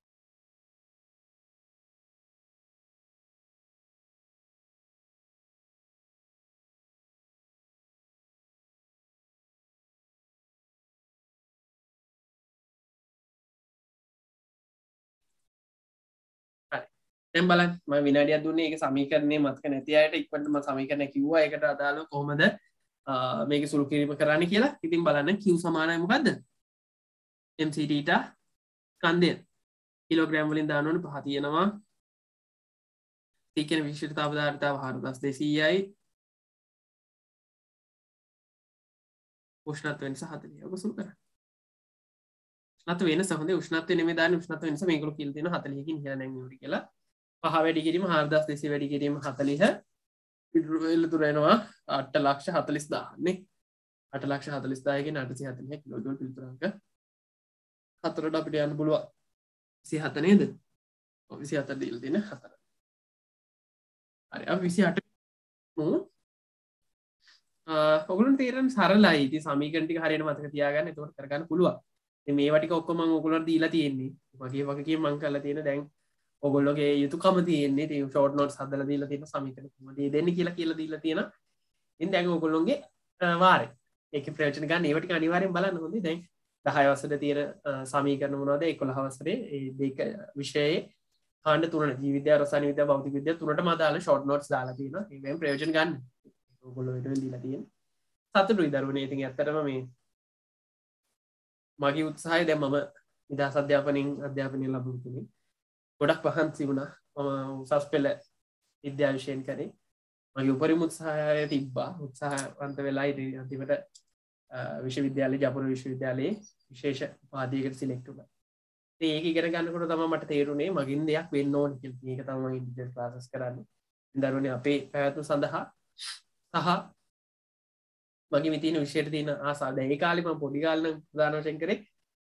දැන් බලන්න මම විනාඩියක් දුන්නේ ඒක සමීකරණේ මතක නැති අයට ඉක්මනට මම සමීකරණය කිව්වා ඒකට අදාළව කොහොමද මේක සුළු කිරීම කරන්න කියලා. ඉතින් බලන්න q සමානයි මොකද්ද? mc θ ස්කන්ධය කිලෝග්‍රෑම් වලින් දාන්න ඕනේ 5 තියෙනවා. t කියන විශිෂ්ට තාප ධාරිතාව 4200යි. උෂ්ණත්වය වෙනස 40. ඔබ සුළු කරන්න. උෂ්ණත්වය වෙනස හොඳේ උෂ්ණත්වය නෙමෙයි දාන්නේ උෂ්ණත්වය වෙනස මේගොල්ලෝ කියලා තියෙනවා 40කින් ඉහළ නැංගියුරි කියලා. 5 වැඩි කිරීම 4200 වැඩි කිරීම 40 පිළිතුර එනවා 8,40,000 නේ 8,40,000කින් 840 කිලෝජූල් පිළිතුරක හතරට අපිට යන්න පුළුවන් 27 නේද? ඔව් 27 දීලා තියෙන 4. හරි අපි 28 ඔයගොල්ලන්ට තේරෙන සරලයි. ඉතින් සමීකරණ ටික හරියට මතක තියාගන්න. එතකොට කරගන්න පුළුවන්. ඉතින් මේවා ටික ඔක්කොම මම ඔයගොල්ලන්ට දීලා තියෙන්නේ. වගේ වගකීම් මම කරලා තියෙන දැන් ඔයගොල්ලෝගේ යුතුයකම තියෙන්නේ. ඉතින් ෂෝට් නෝට්ස් හදලා දීලා තියෙන සමීකරණ කොහොමද දෙන්නේ කියලා දීලා තියෙනවා. ඉතින් දැන් ඔයගොල්ලෝගේ වාරේ ඒකේ ප්‍රයෝජන ගන්න ඒවා ටික අනිවාර්යෙන් බලන්න හොඳේ. දැන් 10 වසරේ තියෙන සමීකරණ මොනවද? 11 වසරේ ඒ දෙක විෂයයේ කාණ්ඩ තුනට ජීව විද්‍යාව, රසායන විද්‍යාව, භෞතික විද්‍යාව තුනටම අදාළ ෂෝට් නෝට්ස් දාලා තියෙනවා. ඒවෙන් ප්‍රයෝජන ගන්න. ඔයගොල්ලෝ වලට දීලා තියෙන. සතුටුයි දරුවනේ. ඉතින් ඇත්තටම මේ මගේ උත්සාහය දැන් මම නිදහස් අධ්‍යාපනය ලැබුණු කෙනෙක්. ගොඩක් පහන්සි වුණා. මම උසස් පෙළ විද්‍යා විෂයෙන් කරේ. මගේ උපරිම උත්සාහය තිබ්බා. උත්සාහවන්ත වෙලා ඉතින් අන්තිමට විශ්වවිද්‍යාලයේ ජපුරු විශ්වවිද්‍යාලයේ විශේෂ උපාධියකට සිලෙක්ට් වුණා. ඉතින් ඒක ඉගෙන ගන්නකොට තමයි මට තේරුනේ මගින් දෙයක් වෙන්න ඕනේ කියලා. මේක තමයි මම ඉන්දිවිජුවල් ක්ලාසස් කරන්නේ. දරුවනේ අපේ පැවැත්ම සඳහා සහ මගේ මේ තියෙන විෂයට තියෙන ආසාව. දැන් ඒ කාලේ මම පොඩි කාලේ නම් ප්‍රධාන වශයෙන් කරේ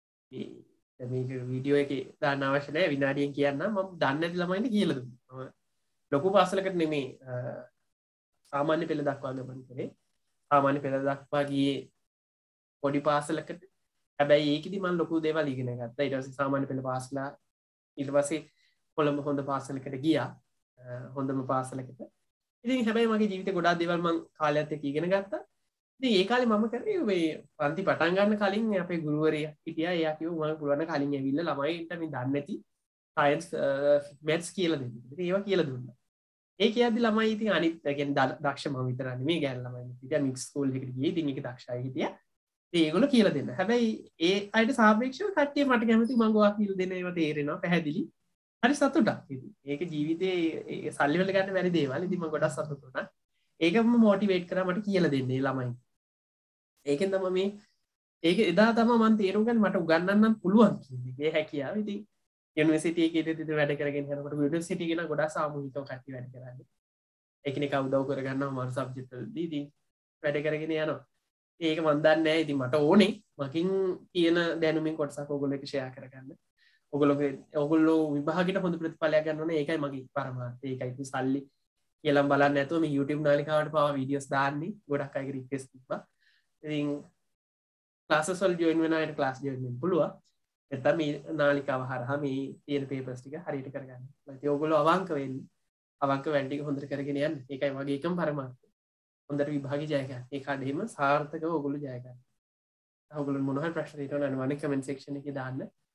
මේක වීඩියෝ එකේ දාන්න අවශ්‍ය නැහැ විනාඩියෙන් කියන්න මම දන්නේ නැති ළමයින්ට කියලා දුන්නා. මම ලොකු පාසලකට නෙමෙයි සාමාන්‍ය පෙළ දක්වා ගමන් කරේ. සාමාන්‍ය පෙළ දක්වා ගියේ පොඩි පාසලකට. හැබැයි ඒකෙදි මම ලොකු දේවල් ඉගෙන ගත්තා. ඊට පස්සේ සාමාන්‍ය පෙළ පාසලා ඊට පස්සේ කොළඹ හොඳ පාසලකට ගියා. හොඳම පාසලකට. ඉතින් හැබැයි මගේ ජීවිතේ ගොඩාක් දේවල් මම කාලයත් එක්ක ඉගෙන ගත්තා. ඉතින් ඒ කාලේ මම කරේ මේ පන්ති පටන් ගන්න කලින් අපේ ගුරුවරයා හිටියා. එයා කිව්වා මම පුළුවන් කලින් ඇවිල්ලා ළමයින්ට මේ දන්නේ නැති සයන්ස් මැත්ස් කියලා දෙන්න. ඉතින් ඒවා කියලා දුන්නා. ඒ කියද්දි ළමයි ඉතින් අනිත් කියන්නේ දක්ෂ මම විතරක් නෙමෙයි ගෑනු ළමයි හිටියා. මික්ස් ස්කූල් එකට ගියේ. ඉතින් ඒක දක්ෂයි හිටියා. ඉතින් ඒගොල්ලෝ කියලා දෙන්න. හැබැයි ඒ අයට සාපේක්ෂව කට්ටිය මට කැමති මම ගෝවා කියලා දෙන ඒවා තේරෙනවා පැහැදිලි. හරි සතුටක් ඉතින්. ඒක ජීවිතේ සල්ලි වල ගන්න බැරි දේවල්. ඉතින් මම ගොඩක් සතුටු වුණා. ඒකම මොටිවේට් කරා මට කියලා දෙන්නේ ළමයි. ඒකෙන් තමයි මේ ඒක එදා තමයි මම තේරුම් ගන්නේ මට උගන්වන්න පුළුවන් කියන්නේ. ඒ හැකියාව. ඉතින් යුනිවර්සිටි එකේ ඉතින් වැඩ කරගෙන යනකොට යුනිවර්සිටි එක නම් ගොඩාක් සාමූහිකව කට්ටිය වැඩ කරන්නේ. එකිනෙකා උදව් කරගන්නවා මම සබ්ජෙක්ට් වලදී ඉතින් වැඩ කරගෙන යනවා. ඒක මම දන්නේ නැහැ. ඉතින් මට ඕනේ මකින් කියන දැනුමින් කොටසක් ඔයගොල්ලෝ එක්ක ෂෙයා කරගන්න. ඔයගොල්ලෝ විභාගෙට හොඳ ප්‍රතිඵලයක් ගන්න ඕනේ. ඒකයි මගේ පරමාර්ථය. ඒකයි ඉතින් සල්ලි කියලා බලන්නේ නැතුව මේ YouTube නාලිකාවට පාවා වීඩියෝස් දාන්නේ. ගොඩක් අයගේ රික්වෙස්ට් තිබ්බා. ඉතින් ක්ලාසස් වල ජොයින් වෙන අයට ක්ලාස් ජොයින් වෙන්න පුළුවන්. නැත්නම් මේ නාලිකාව හරහා මේ තියෙන පේපර්ස් ටික හරියට කරගන්න. ඉතින් ඔයගොල්ලෝ අවංක වෙන්න. අවංක වැඩ ටික හොඳට කරගෙන යන්න. ඒකයි මගේ එකම පරමාර්ථය. හොඳට විභාගෙ ජය ගන්න. ඒ කඩේම සාර්ථකව ඔයගොල්ලෝ ජය ගන්න. ඔයගොල්ලෝ මොන හරි ප්‍රශ්න හිතන අනවනේ කමෙන්ට් සෙක්ෂන් එකේ දාන්න.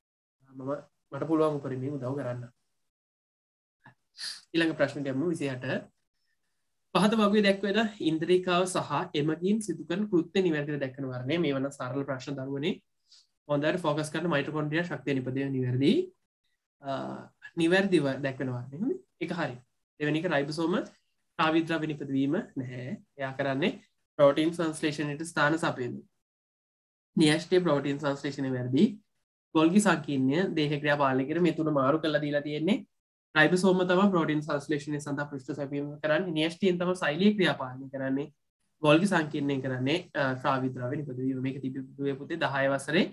මට පුළුවන් උපරිමයෙන් උදව් කරන්න. ඊළඟ ප්‍රශ්නෙට යමු 28. පහත වගේ දැක්වෙන ඉන්ද්‍රිකාව සහ එමගින් සිදුකන කෘත්‍ය නිවැරදිව දැක්කන වරණය මේ වන සරල ප්‍රශ්න දරුවනේ හොඳට ෆෝකස් කරන මයිටොකොන්ඩ්‍රියා ශක්තිය නිපදවීම නිවැරදි නිවැරදිව දැක්වෙනවාරන්නේ එක හරි දෙවැනික රයිබසෝම කාවිද්‍රාව නිපදවීම නැහැ එයා කරන්නේ ප්‍රෝටීන් සංස්ලේෂණයට ස්ථාන සපයන නියෂ්ටේ ප්‍රෝටීන් සංස්ලේෂණය වැරදි ගොල්ගි සංකීර්ණය දේහක්‍රියා පාලනය කර මේ තුන මාරු කළ දීලා තියෙන්නේ රයිබසෝම තම ප්‍රෝටීන් සංස්ලේෂණය සඳහා පෘෂ්ඨ සැපීම කරන්නේ නියෂ්ටීන් තම සෛලීය ක්‍රියා පාලනය කරන්නේ ගොල්ගි සංකීර්ණය කරන්නේ ශ්‍රාවිද්‍රාව නිපදවීම මේක තිබුණේ පුතේ 10 වසරේ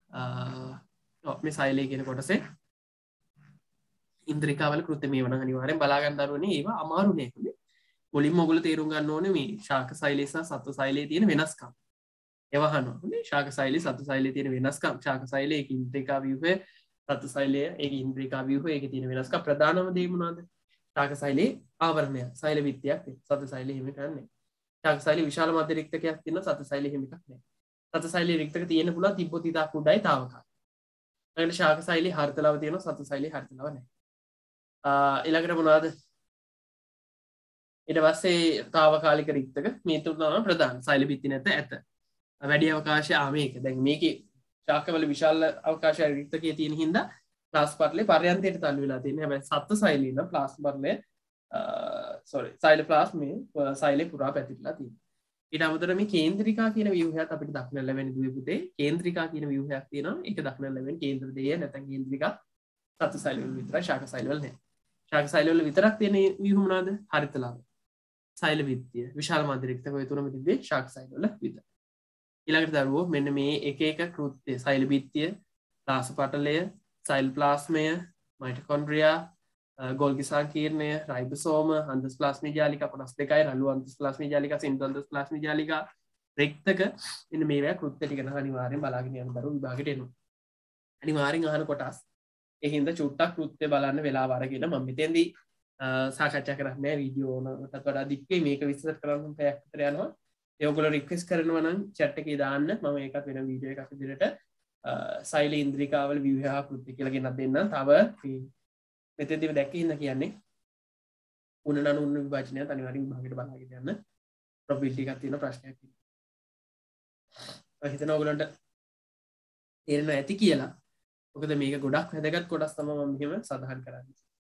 මේ සෛලය කියන කොටසේ ඉන්ද්‍රිකාවල කෘත්‍ය මේ වන අනිවාර්යෙන් බලාගන්න දරුවනේ ඒවා අමාරු නෑ මුලින්ම ඔයගොල්ලෝ තේරුම් ගන්න ඕනේ මේ ශාක සෛලය සහ සත්ව සෛලයේ තියෙන වෙනස්කම් ඒවා අහනවා නේ ශාක සෛලය සත්ව සෛලයේ තියෙන වෙනස්කම් ශාක සෛලය ඒක ඉන්ද්‍රිකා ව්‍යුහය සත්ව සෛලය ඒක ඉන්ද්‍රිකා ව්‍යුහය ඒකේ තියෙන වෙනස්කම් ප්‍රධානම දේ මොනවාද ශාක සෛලයේ ආවරණය සෛල විත්තියක් සත්ව සෛලයේ හිම කරන්නේ ශාක සෛලයේ විශාල මධ්‍ය රික්තකයක් තියෙනවා සත්ව සෛලයේ හිම එකක් නෑ සත්ව සෛලයේ රික්තක තියෙන පුළුවන් තිබ්බොත් ඉතා කුඩායි තාවකාලික ඊළඟට ශාක සෛලයේ හරිතලව තියෙනවා සත්ව සෛලයේ හරිතලව නෑ ඊළඟට මොනවාද ඊට පස්සේ තාවකාලික රික්තක මේ තුන තමයි ප්‍රධාන සෛල බිත්ති නැත ඇත වැඩි අවකාශය මේක දැන් මේකේ ශාකවල විශාල අවකාශය රික්තකයේ තියෙන හින්දා ප්ලාස්ම පටලේ පර්යන්තයට තල්ලු වෙලා තියෙනවා හැබැයි සත්ත්ව සෛලේ නම් ප්ලාස්ම පටලේ සෛල ප්ලාස්මේ සෛලේ පුරා පැතිරලා තියෙනවා ඊට අමතරව මේ කේන්ද්‍රිකා කියන ව්‍යුහයත් අපිට දක්නට ලැබෙන දුවේ පුතේ කේන්ද්‍රිකා කියන ව්‍යුහයක් තියෙනවා ඒක දක්නට ලැබෙන කේන්ද්‍ර දෙය නැත්නම් කේන්ද්‍රිකා සත්ත්ව සෛල වල විතරයි ශාක සෛල වල නැහැ ශාක සෛල වල විතරක් තියෙන ව්‍යුහ මොනවාද හරිතලාව සෛල විත්තිය විශාල මධ්‍ය රික්තක ඔය තුනම තිබ්බේ ශාක සෛල වල විතර ඊළඟට දරුවෝ මෙන්න මේ එක එක කෘත්‍ය සෛල බිත්තිය ප්ලාස්ම පටලය සෛල ප්ලාස්මය මයිටොකොන්ඩ්‍රියා ගොල්ගි සංකීර්ණය රයිබෝසෝම අන්තස් ප්ලාස්මී ජාලිකා 52යි රළු අන්තස් ප්ලාස්මී ජාලිකා සින්දු අන්තස් ප්ලාස්මී ජාලිකා රික්තක මෙන්න මේවා කෘත්‍ය ටික නම් අනිවාර්යෙන් බලාගෙන යන දරුවෝ විභාගෙට එනවා අනිවාර්යෙන් අහන කොටස් ඒ හින්දා චුට්ටක් කෘත්‍ය බලන්න වෙලාව අරගෙන මම මෙතෙන්දී සාකච්ඡා කරන්නේ වීඩියෝ එකකට වඩා දික් වෙයි මේක විස්තර කරන්න පැයක් විතර යනවා ඒගොල්ලෝ රික්වෙස්ට් කරනවා නම් chat එකේ දාන්න මම ඒකත් වෙන වීඩියෝ එකක් විදිහට සෛල ඉන්ද්‍රිකාවල ව්‍යුහය කෘත්‍ය කියලා ගෙනත් දෙන්නම් තව මෙතෙන්දී දැක්කේ ඉන්න කියන්නේ උනනන උන්න විභාජනයත් අනිවාර්යෙන් විභාගයට බලාගෙන යන්න ප්‍රොබිලිටි එකක් තියෙන ප්‍රශ්නයක් තියෙනවා හිතන ඕගලන්ට තේරෙනවා ඇති කියලා මොකද මේක ගොඩක් වැදගත් කොටස් තමයි මම මෙහෙම සඳහන් කරන්නේ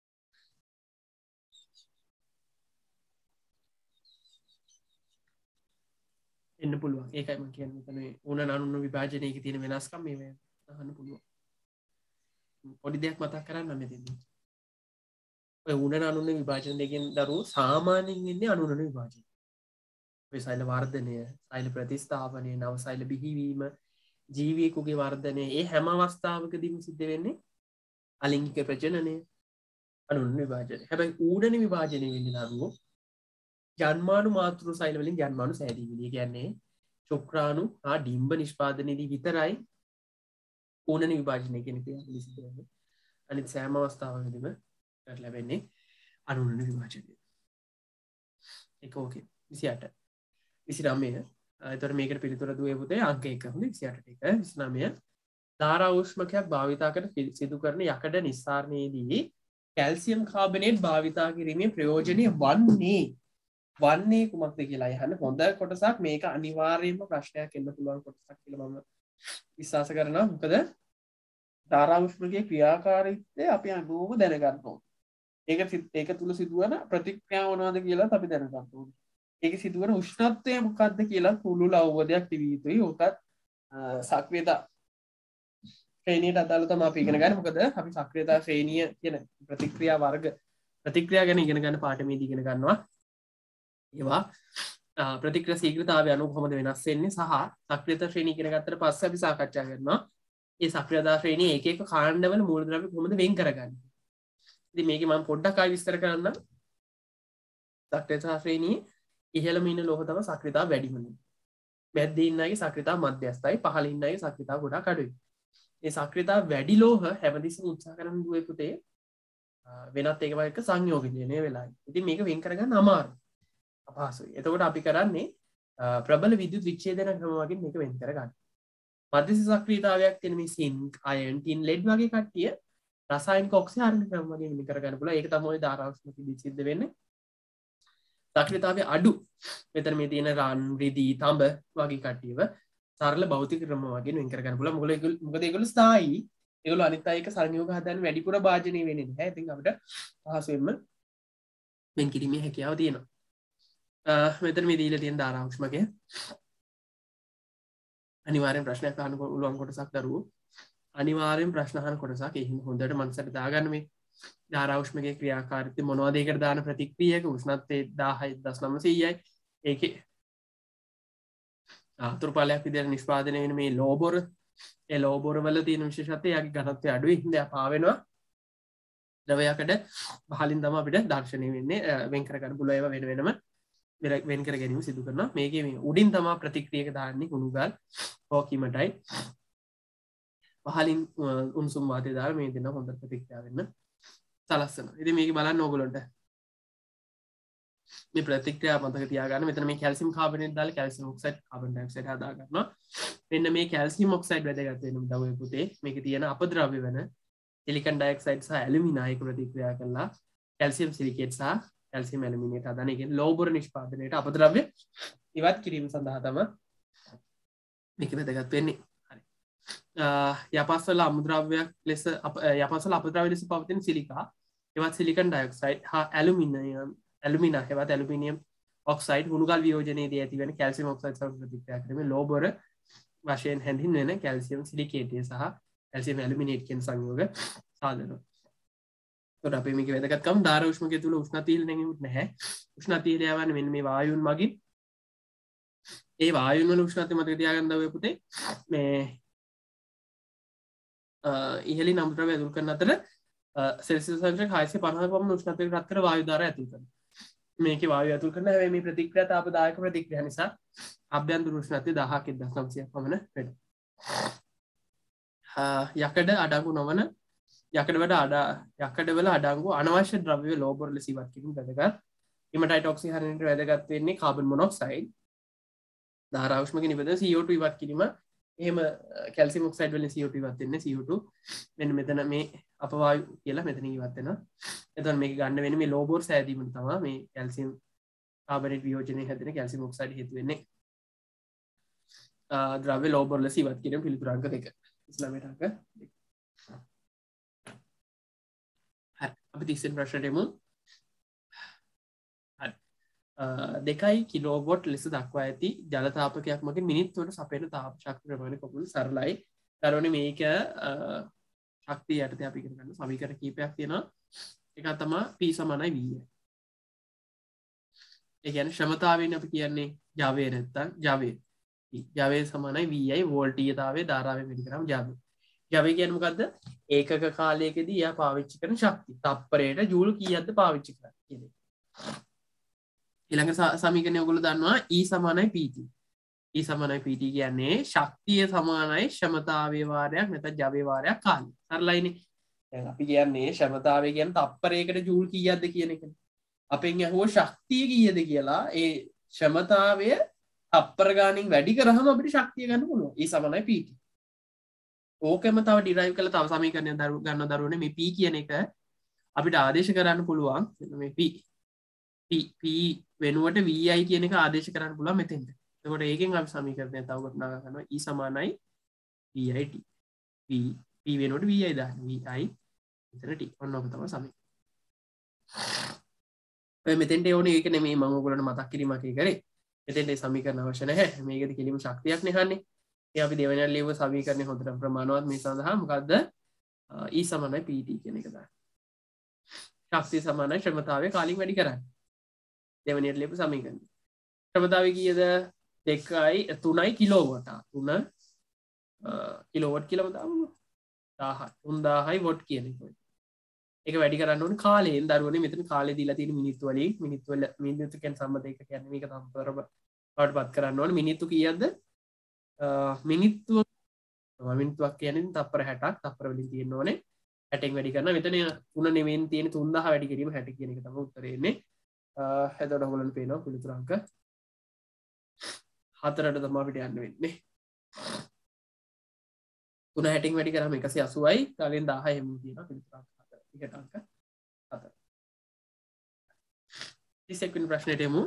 එන්න පුළුවන් ඒකයි මම කියන්නේ මෙතන උන නනුන විභාජනයක තියෙන වෙනස්කම් මේ අහන්න පුළුවන් පොඩි දෙයක් මතක් කරන්න මෙතනදී ඔය උන නනුන විභාජන දෙකෙන් දරුවෝ සාමාන්‍යයෙන් ඉන්නේ අනුනන විභාජනය ඔය සෛල වර්ධනය සෛල ප්‍රතිස්ථාපනය නව සෛල බිහිවීම ජීවියෙකුගේ වර්ධනය ඒ හැම අවස්ථාවකදීම සිද්ධ වෙන්නේ අලිංගික ප්‍රජනනය අනුනන විභාජනය හැබැයි ඌඩන විභාජනය වෙන්නේ දරුවෝ ජන්මානු මාතෘ සෛල වලින් ජන්මානු සෑදීමේ කියන්නේ ශුක්‍රාණු හා ඩිම්බ නිෂ්පාදනයේදී විතරයි ඌනන විභාජනය කියන ක්‍රියාවලිය සිදු වෙන්නේ. අනිත් සෑම අවස්ථාවකදීම ලැබෙන්නේ අනුනන විභාජනය. ඒක ඕකේ 28 29 එතකොට මේකට පිළිතුර දුවේ පුතේ අංක 1 හොඳයි 28 එක 29 ධාරා උෂ්මකයක් භාවිතා කර සිදු කරන යකඩ නිස්සාරණයේදී කැල්සියම් කාබනේට් භාවිතා කිරීමේ ප්‍රයෝජනීය වන්නේ කුමක්ද කියලා අහන්න හොඳ කොටසක් මේක අනිවාර්යයෙන්ම ප්‍රශ්නයක් එන්න පුළුවන් කොටසක් කියලා මම විශ්වාස කරනවා මොකද ධාරා උෂ්මකයේ ක්‍රියාකාරීත්වය අපි අනුවම දැනගන්න ඕනේ ඒක තුල සිදුවන ප්‍රතික්‍රියාව මොනවද කියලා අපි දැනගන්න ඕනේ ඒක සිදුවන උෂ්ණත්වය මොකක්ද කියලා පුළුල් අවබෝධයක් තිබිය යුතුයි ඕකත් සක්‍රියතා ශ්‍රේණියට අදාළ තමයි අපි ඉගෙන ගන්න මොකද අපි සක්‍රියතා ශ්‍රේණිය කියන ප්‍රතික්‍රියා වර්ග ප්‍රතික්‍රියා ගැන ඉගෙන ගන්න පාඩමේදී ඉගෙන ගන්නවා ඒවා ප්‍රතික්‍රියා ශීඝ්‍රතාවය අනුව කොහොමද වෙනස් වෙන්නේ සහ සක්‍රියතා ශ්‍රේණිය ඉගෙන ගත්තට පස්සේ අපි සාකච්ඡා කරනවා මේ සක්‍රියතා ශ්‍රේණිය එක එක කාණ්ඩවල මූලද්‍රව්‍ය කොහොමද වෙන් කරගන්නේ ඉතින් මේකේ මම පොඩ්ඩක් ආයෙ විස්තර කරන්නම් සක්‍රියතා ශ්‍රේණියේ ඉහළම ඉන්න ලෝහ තමයි සක්‍රියතාව වැඩිම නේ මැද්දේ ඉන්න අයගේ සක්‍රියතාව මධ්‍යස්ථයි පහළ ඉන්න අයගේ සක්‍රියතාව ගොඩාක් අඩුයි මේ සක්‍රියතාව වැඩි ලෝහ හැමදෙස්සම උත්සාහ කරන්න දුවේ පුතේ වෙනත් එකම එක සංයෝජනය වෙලායි ඉතින් මේක වෙන් කරගන්න අමාරුයි අපහසුයි. එතකොට අපි කරන්නේ ප්‍රබල විද්‍යුත් විච්ඡේදන ක්‍රම වගේ මේක වෙන් කරගන්න. මධ්‍යස්ථ සක්‍රියතාවයක් තියෙන මේ සින්ක්, අයර්න්, ටින්, ලෙඩ් වගේ කට්ටිය රසායනික ඔක්සිහාරණ ක්‍රම වගේ වෙන් කරගන්න පුළුවන්. ඒක තමයි ධාරා උෂ්ණකදී සිද්ධ වෙන්නේ. සක්‍රියතාවය අඩු මෙතන මේ තියෙන රන් රිදී තඹ වගේ කට්ටියව සරල භෞතික ක්‍රම වගේ වෙන් කරගන්න පුළුවන්. මොකද ඒගොල්ලෝ ස්ථායි. ඒගොල්ලෝ අනිත් අයක සංයෝග හදන්න වැඩිපුර භාජනය වෙන්නේ නැහැ. ඉතින් අපිට පහසුවෙන්ම වෙන් කිරීමේ හැකියාව තියෙනවා. මෙතන මේ දීලා තියෙන ධාරාංශමකය අනිවාර්යෙන් ප්‍රශ්නයක් අහන්න පුළුවන් කොටසක් දරුවෝ. අනිවාර්යෙන් ප්‍රශ්න අහන කොටසක්. ඒ හින්දා හොඳට මනසට දාගන්න මේ ධාරාංශමකයේ ක්‍රියාකාරීත්වය මොනවද ඒකට දාන ප්‍රතික්‍රියාවක උෂ්ණත්වය 10900යි. ඒකේ ආතුරුඵලයක් විදිහට නිෂ්පාදනය වෙන මේ ලෝබොර ඒ ලෝබොර වල තියෙන විශේෂත්වය යාගේ ඝනත්වය අඩුයි. හින්දා පාවෙනවා. ද්‍රවයකට පහලින් තමයි අපිට දර්ශනය වෙන්නේ වෙන් කර ගන්න පුළුවන් ඒවා වෙන වෙනම වෙන් කර ගැනීම සිදු කරනවා. මේකේ මේ උඩින් තමයි ප්‍රතික්‍රියක දාන්නේ කුණුගල් හෝකිමටයි පහලින් උණුසුම් වාතය දාලා මේ දෙන්න හොඳ ප්‍රතික්‍රියාව වෙන්න සලස්සනවා. ඉතින් මේක බලන්න ඕගොල්ලන්ට මේ ප්‍රතික්‍රියාව මතක තියාගන්න. මෙතන මේ කැල්සියම් කාබනේට් දාලා කැල්සියම් ඔක්සයිඩ් කාබන් ඩයොක්සයිඩ් හදා ගන්නවා. මෙන්න මේ කැල්සියම් ඔක්සයිඩ් වැදගත් වෙන දවයේ පුතේ මේකේ තියෙන අපද්‍රව්‍ය වෙන සිලිකන් ඩයොක්සයිඩ් සහ ඇලුමිනා එක ප්‍රතික්‍රියා කරලා කැල්සියම් සිලිකේට් සහ කැල්සියම් ඇලුමිනේට් හදන එක ලෝබොර නිෂ්පාදනයේට අපද්‍රව්‍ය ඉවත් කිරීම සඳහා තමයි මේක වැදගත් වෙන්නේ. යපස්වල අමුද්‍රව්‍යයක් ලෙස යපස්වල අපද්‍රව්‍ය ලෙස පවතින සිලිකා එවත් සිලිකන් ඩයොක්සයිඩ් හා ඇලුමිනා හෙවත් ඇලුමිනියම් ඔක්සයිඩ් හුණුගල් වියෝජනයේදී ඇතිවන කැල්සියම් ඔක්සයිඩ් සමග ප්‍රතික්‍රියා කිරීමෙන් ලෝබොර වශයෙන් හැඳින්වෙන කැල්සියම් සිලිකේටය සහ කැල්සියම් ඇලුමිනේට් කියන සංයෝග සාධන. එතකොට අපි මේකේ වැදගත්කම ධාර උෂ්ණකය තුල උෂ්ණතීලණය නැහැ. උෂ්ණතීලය යවන්නේ මෙන්න මේ වායුන් මගින්. ඒ වායුන් වල උෂ්ණත්වය මතක තියාගන්න දවසේ පුතේ මේ ඉහළින් අමුද්‍රව්‍ය ඇතුල් කරන අතර සෙල්සියස් අංශක 650 පමණ උෂ්ණත්වයකට රත් කර වායු ධාරා ඇතුල් කරනවා. මේකේ වායු ඇතුල් කරන හැබැයි මේ ප්‍රතික්‍රියා තාපදායක ප්‍රතික්‍රියා නිසා අභ්‍යන්තර උෂ්ණත්වය 1000 පමණ වෙනවා. යකඩ අඩංගු නොවන යකඩවල අඩංගු අනවශ්‍ය ද්‍රව්‍ය ලෝබොර ලෙස ඉවත් කිරීම වැදගත්. හිමටයිට් ඔක්සිහරණයට වැදගත් වෙන්නේ කාබන් මොනොක්සයිඩ්. ධාරා උෂ්ණක නිපදවන CO2 ඉවත් කිරීම. එහෙම කැල්සියම් ඔක්සයිඩ් වලින් CO2 ඉවත් වෙන්නේ CO2 මෙන්න මෙතන මේ අපවායු කියලා මෙතන ඉවත් වෙනවා. එතකොට මේක ගන්න වෙන්නේ මේ ලෝබොර සෑදීමෙන් තමයි මේ කැල්සියම් කාබනේට් වියෝජනයේ හැදෙන කැල්සියම් ඔක්සයිඩ් හේතු වෙන්නේ. ද්‍රව්‍ය ලෝබොර ලෙස ඉවත් කිරීම පිළිතුරු අංක 2. ඉස්ලාමයට අංක 2. හරි අපි 30 වෙනි ප්‍රශ්නට එමු. හරි 2 කිලෝවොට් ලෙස දක්වා ඇති ජල තාපකයක් මගින් මිනිත්තුවට සපයන තාප ශක්තිය ප්‍රමාණය කොපමණද? සරලයි. ඊළඟට මේක ශක්තිය යටතේ අපි ඉගෙන ගන්න සමීකරණ කීපයක් තියෙනවා. එකක් තමයි P සමානයි V. ඒ කියන්නේ ශ්‍රමතාවයෙන් අපි කියන්නේ ජවය නැත්තම් ජවය. ජවය සමානයි Vයි වෝල්ටීයතාවයේ ධාරාවෙන් වැඩි කරාම ජවය. ජවය කියන්නේ මොකද්ද? ඒකක කාලයකදී යා පාවිච්චි කරන ශක්තිය. තප්පරයට ජූල් කීයක්ද පාවිච්චි කරන්නේ කියන එක. ඊළඟ සමීකරණය ඔයගොල්ලෝ දන්නවා E සමානයි PT. E සමානයි PT කියන්නේ ශක්තිය සමානයි ශ්‍රමතාවයේ වාරයක් නැත්නම් ජවයේ වාරයක් කාලය. සරලයිනේ. දැන් අපි කියන්නේ ශ්‍රමතාවය කියන්නේ තප්පරයකට ජූල් කීයක්ද කියන එකනේ. අපෙන් අහුව ශක්තිය කීයද කියලා ඒ ශ්‍රමතාවය තප්පර ගානින් වැඩි කරාම අපිට ශක්තිය ගන්න පුළුවන්. E සමානයි PT. ඕකම තව ඩිරයිව් කරලා තව සමීකරණයක් ගන්න දරුවනේ මේ P කියන එක අපිට ආදේශ කරන්න පුළුවන්. මේ P වෙනුවට Vi කියන එක ආදේශ කරන්න පුළුවන් මෙතෙන්ට. එතකොට ඒකෙන් අපි සමීකරණය තව ගොඩනගා ගන්නවා. E සමානයි ViT. P වෙනුවට Vi දාන්න. Vi මෙතන T. ඔන්න ඔක තමයි සමීකරණය. ඔය මෙතෙන්ට ඕනේ ඒක නෙමෙයි මම ඔයගොල්ලන්ට මතක් කිරීමක් කරේ. මෙතෙන්ට ඒ සමීකරණ අවශ්‍ය නැහැ. මේකෙදි කෙලිම ශක්තියක් නෙහන්නේ. ඒ අපි දෙවෙනි ලියව සමීකරණය හොඳට ප්‍රමාණවත් මේ සඳහා මොකද්ද? E සමානයි PT කියන එක දාන්න. ශක්තිය සමානයි ශ්‍රමතාවය කාලින් වැඩි කරන්නේ. දෙවෙනියට ලියපු සමීකරණය. ශ්‍රමතාවය කීයද? 3 කිලෝවොට්. 3 කිලෝවොට් කියලාම දාමු. 3000යි වොට් කියන එක. ඒක වැඩි කරන්න ඕනේ කාලයෙන් දරුවනේ මෙතන කාලය දීලා තියෙන මිනිත්තු වලින් මිනිත්තු කියන සම්මත එක කියන්නේ මේක තම්පර බවටපත් කරන්න ඕනේ. මිනිත්තු කීයක්ද? මිනිත්තුවක් කියන්නේ තප්පර 60ක්. තප්පර වලින් තියෙන්න ඕනේ 60න් වැඩි කරනවා. මෙතන 3 නෙවෙයි තියෙන 3000 වැඩි කිරීම 60 කියන එක තමයි උත්තරේ එන්නේ. එතකොට ඔයගොල්ලන්ට පේනවා පිළිතුරු අංක 4ට තමයි අපිට යන්න වෙන්නේ. 3 60න් වැඩි කරාම 180යි. කාලෙන් 1000 එමු තියෙනවා පිළිතුරු අංක 4. ටිකට අංක 4. 31 වෙනි ප්‍රශ්නෙට යමු.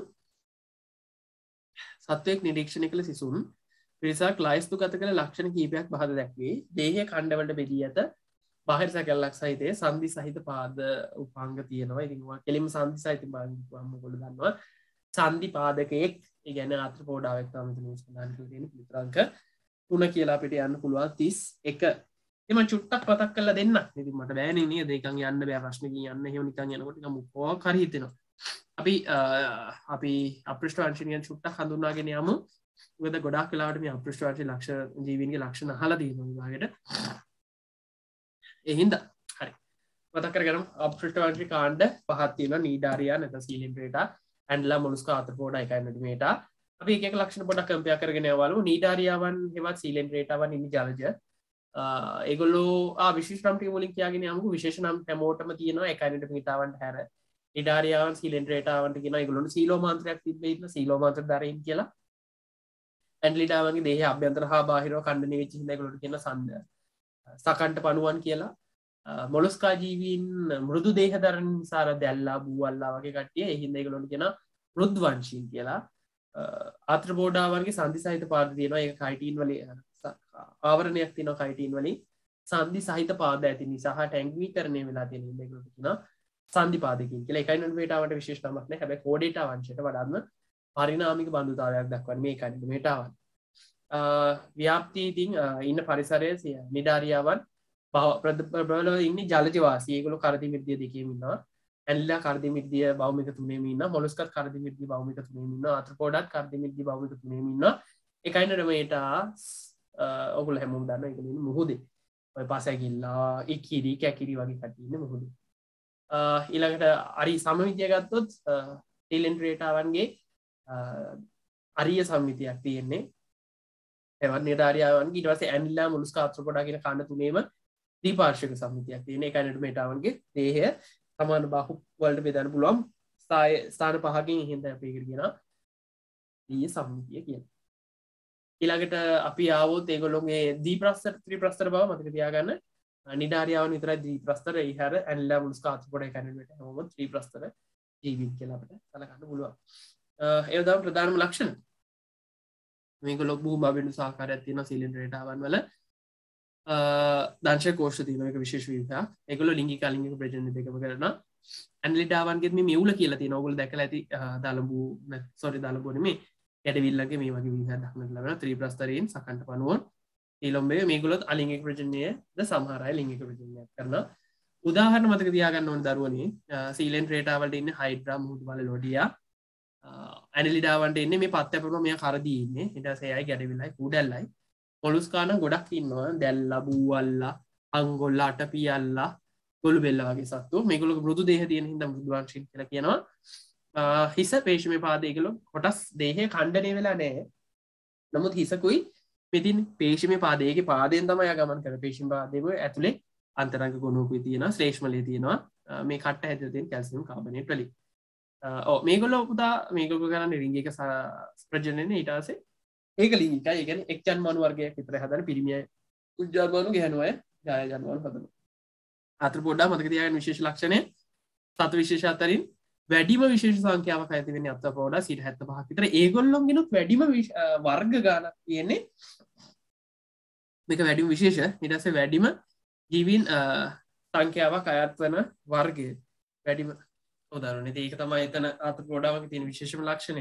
සත්වයක් නිරීක්ෂණය කළ සිසුන් පිරිසක් ලයිස්තු ගත කළ ලක්ෂණ කීපයක් පහද දැක්වේ. දේහය ඛණ්ඩවලට බෙදී ඇත. බාහිර සැකැල්ලක් සහිතේ සංදි සහිත පාද උපාංග තියෙනවා. ඉතින් ඔයා කෙලින්ම සංදි සහිත පාද උපාංග ඔයගොල්ලෝ දන්නවා. සංදි පාදකයක් ඒ කියන්නේ ආත්‍රපෝඩාවක් තමයි මෙතන සඳහන් කරලා තියෙන පිළිතුරංක 3 කියලා අපිට යන්න පුළුවන් 31. ඉතින් මම චුට්ටක් මතක් කරලා දෙන්න. ඉතින් මට බෑනේ නේද? ඒකන් යන්න බෑ ප්‍රශ්නකින් යන්න. එහෙම නිකන් යනකොට නිකන් මොකක් හරි හිතෙනවා. අපි අපෘෂ්ඨ වංශිනියන් චුට්ටක් හඳුන්වාගෙන යමු. මොකද ගොඩාක් වෙලාවට මේ අපෘෂ්ඨ වංශී ලක්ෂණ ජීවීන්ගේ ලක්ෂණ අහලා තියෙනවා විභාගෙට. ඒ හින්දා හරි. මතක් කරගන්න අපෘෂ්ඨ වංශී කාණ්ඩ පහක් තියෙනවා. නීඩාරියා නැත්නම් සීලෙන්ඩ්‍රේටා, ඇන්ඩලා, මොලුස්කා, ආර්ත්‍රෝපෝඩා, එකයිනොඩීමේටා. අපි එක එක ලක්ෂණ පොඩ්ඩක් කම්පෙයාර් කරගෙන යවලු. නීඩාරියාවන් හෙවත් සීලෙන්ඩ්‍රේටාවන් ඉන්නේ ජලජ. ඒගොල්ලෝ විශේෂ නම් ටික මුලින් කියාගෙන යමුකෝ. විශේෂ නම් හැමෝටම තියෙනවා එකයිනොඩීමේටාවන්ට හැර. නිඩාරියාවන් සීලෙන්ඩ්‍රේටාවන්ට කියනවා ඒගොල්ලෝට සීලෝමාන්ත්‍රයක් තිබ්බේ ඉන්න සීලෝමාන්ත්‍ර දරින් කියලා. ඇන්ඩ්ලිඩාවන්ගේ දේහය අභ්‍යන්තර හා බාහිරව ඛණ්ඩනය වෙච්ච හින්දා ඒගොල්ලෝට කියන සකන්ට පණුවන් කියලා. මොලස්කා ජීවීන් මෘදු දේහ දරන නිසා දැල්ලා බූවල්ලා වගේ කට්ටිය ඒ හින්දා ඒගොල්ලෝට කියන මෘද්වංශීන් කියලා. ආත්‍රපෝඩාවන්ගේ සංදි සහිත පාද තියෙනවා. ඒක කයිටින් වලින් ආවරණයක් තියෙනවා කයිටින් වලින්. සංදි සහිත පාද ඇති නිසා හා ටැංගීකරණය වෙලා තියෙන හින්දා ඒගොල්ලෝට කියනවා සංදි පාදකින් කියලා. එකයිනොඩීමේටාවට විශේෂ නමක් නැහැ. හැබැයි කෝඩේටා වංශයට වඩාත්ම පරිණාමික බන්ධුතාවයක් දක්වන්නේ මේ එකයිනොඩීමේටාවන්. ව්‍යාප්තිය ඉතින් ඉන්න පරිසරය නිඩාරියාවන් ප්‍රබලව ඉන්නේ ජලජ වාසී. ඒගොල්ලෝ කරදි මිර්ධිය දෙකේම ඉන්නවා. ඇන්ඩලා කරදි මිර්ධිය භෞමික තුනේම ඉන්නවා. මොලස්කත් කරදි මිර්ධිය භෞමික තුනේම ඉන්නවා. ආර්ත්‍රෝපෝඩාත් කරදි මිර්ධිය භෞමික තුනේම ඉන්නවා. එකයිනොඩීමේටා ඔයගොල්ලෝ හැමෝම දන්නවා ඒක ඉන්නේ මුහුදේ. ඔය පාසැගිල්ලා, ඉකිරි, කැකිරි වගේ කට්ටිය ඉන්නේ මුහුදේ. ඊළඟට අරි සමවිද්‍ය ගත්තොත් සීලෙන්ඩ්‍රේටාවන්ගේ අරිය සම්මිතියක් තියෙන්නේ. එවන් නිඩාරියාවන්ගේ ඊට පස්සේ ඇන්ඩලා, මොලුස්කා, ආර්ත්‍රෝපෝඩා කියන කාණ්ඩ තුනේම ද්විපාර්ශ්වික සම්මිතියක් තියෙනවා. එකයිනොඩීමේටාවන්ගේ දේහය සමාන බාහු වලට බෙදන්න පුළුවන් ස්ථාන පහකින් හින්දා අපි ඒකට කියනවා ද්විය සම්මිතිය කියලා. ඊළඟට අපි ආවොත් ඒගොල්ලෝගේ ද්විප්‍රස්තර ත්‍රිප්‍රස්තර බව මතක තියාගන්න. නිඩාරියාවන් විතරයි ද්විප්‍රස්තර. ඒ හැර ඇන්ඩලා, මොලුස්කා, ආර්ත්‍රෝපෝඩා එකයිනොඩීමේටා හැමෝම ත්‍රිප්‍රස්තර ජීවීන් කියලා අපිට සලකන්න පුළුවන්. ඒ තමයි ප්‍රධානම ලක්ෂණ. මේගොල්ලෝ භූම අබිනු සාකාරයක් තියෙනවා සීලෙන්ඩ්‍රේටාවන් වල. දංශ කෝෂ තියෙනවා. ඒක විශේෂ විභාගයක්. ඒගොල්ලෝ ලිංගික අලිංගික ප්‍රජනන දෙකම කරනවා. ඇන්ඩ්ලිඩාවන්ගෙත් මේ මෙවුල කියලා තියෙනවා. ඔයගොල්ලෝ දැකලා ඇති දලබු දලබු නෙමෙයි. ගැඩවිල්ලගේ මේ වගේ විභාගයක් දක්නට ලැබෙනවා. ත්‍රිප්‍රස්තරයෙන් සකන්ට පණුවන් ඊළොම්බේ මේගොල්ලොත් අලිංගික ප්‍රජනනයද සමහර අය ලිංගික ප්‍රජනනයක් කරනවා. උදාහරණ මතක තියාගන්න ඕන දරුවනේ සීලෙන්ඩ්‍රේටා වලට ඉන්නේ හයිඩ්‍රා, මුහුදු බල, ලොඩියා. ඇන්ඩ්ලිඩාවන්ට ඉන්නේ මේ පත් ඇපරුම මෙයා කරදී ඉන්නේ. ඊට පස්සේ අය ගැඩවිල්ලයි කුඩැල්ලයි. මොලුස්කා නම් ගොඩක් ඉන්නවා. දැල්ලා, බූවල්ලා, අංගොල්ලා, අටපියල්ලා, ගොළු බෙල්ල වගේ සත්තු. මේගොල්ලෝ මෘදු දේහ තියෙන හින්දා මෘදුවංශීන් කියලා කියනවා. හිස පේශිමේ පාද ඒගොල්ලෝ කොටස් දේහය ඛණ්ඩනය වෙලා නැහැ. නමුත් හිසකුයි මෙතින් පේශිමේ පාදයේගේ පාදයෙන් තමයි ගමන් කරන්නේ. පේශිම පාදයේ ඇතුලේ අන්තරංග ගොනුකුයි තියෙනවා, ශ්ලේෂ්මලයේ තියෙනවා. මේ කට්ට හැදලා තියෙන කැල්සියම් කාබනේට් වලින්. මේගොල්ලෝ පුතා මේගොල්ලෝ කරන්නේ ලිංගික ප්‍රජනනය. ඊට පස්සේ ඒක ලිංගිකයි. ඒ කියන්නේ එක් ජන්මාණු වර්ගයක් විතර හදන පිරිමිය උජ්ජාර්මාණු ගැහණු අය ජාය ජන්මාණු හදනවා. ආර්ත්‍රෝපෝඩා මතක තියාගන්න විශේෂ ලක්ෂණය සතු විශේෂ අතරින් වැඩිම විශේෂ සංඛ්‍යාවක් ඇති වෙන්නේ ආර්ත්‍රෝපෝඩා 75ක් විතර. ඒගොල්ලොන්ගෙනුත් වැඩිම වර්ග ගානක් තියෙන්නේ. මේක වැඩිම විශේෂ. ඊට පස්සේ වැඩිම ජීවීන් සංඛ්‍යාවක් අයත් වන වර්ගය වැඩිම උදාහරණ. ඉතින් ඒක තමයි එතන ආර්ත්‍රෝපෝඩාවක තියෙන විශේෂම ලක්ෂණය.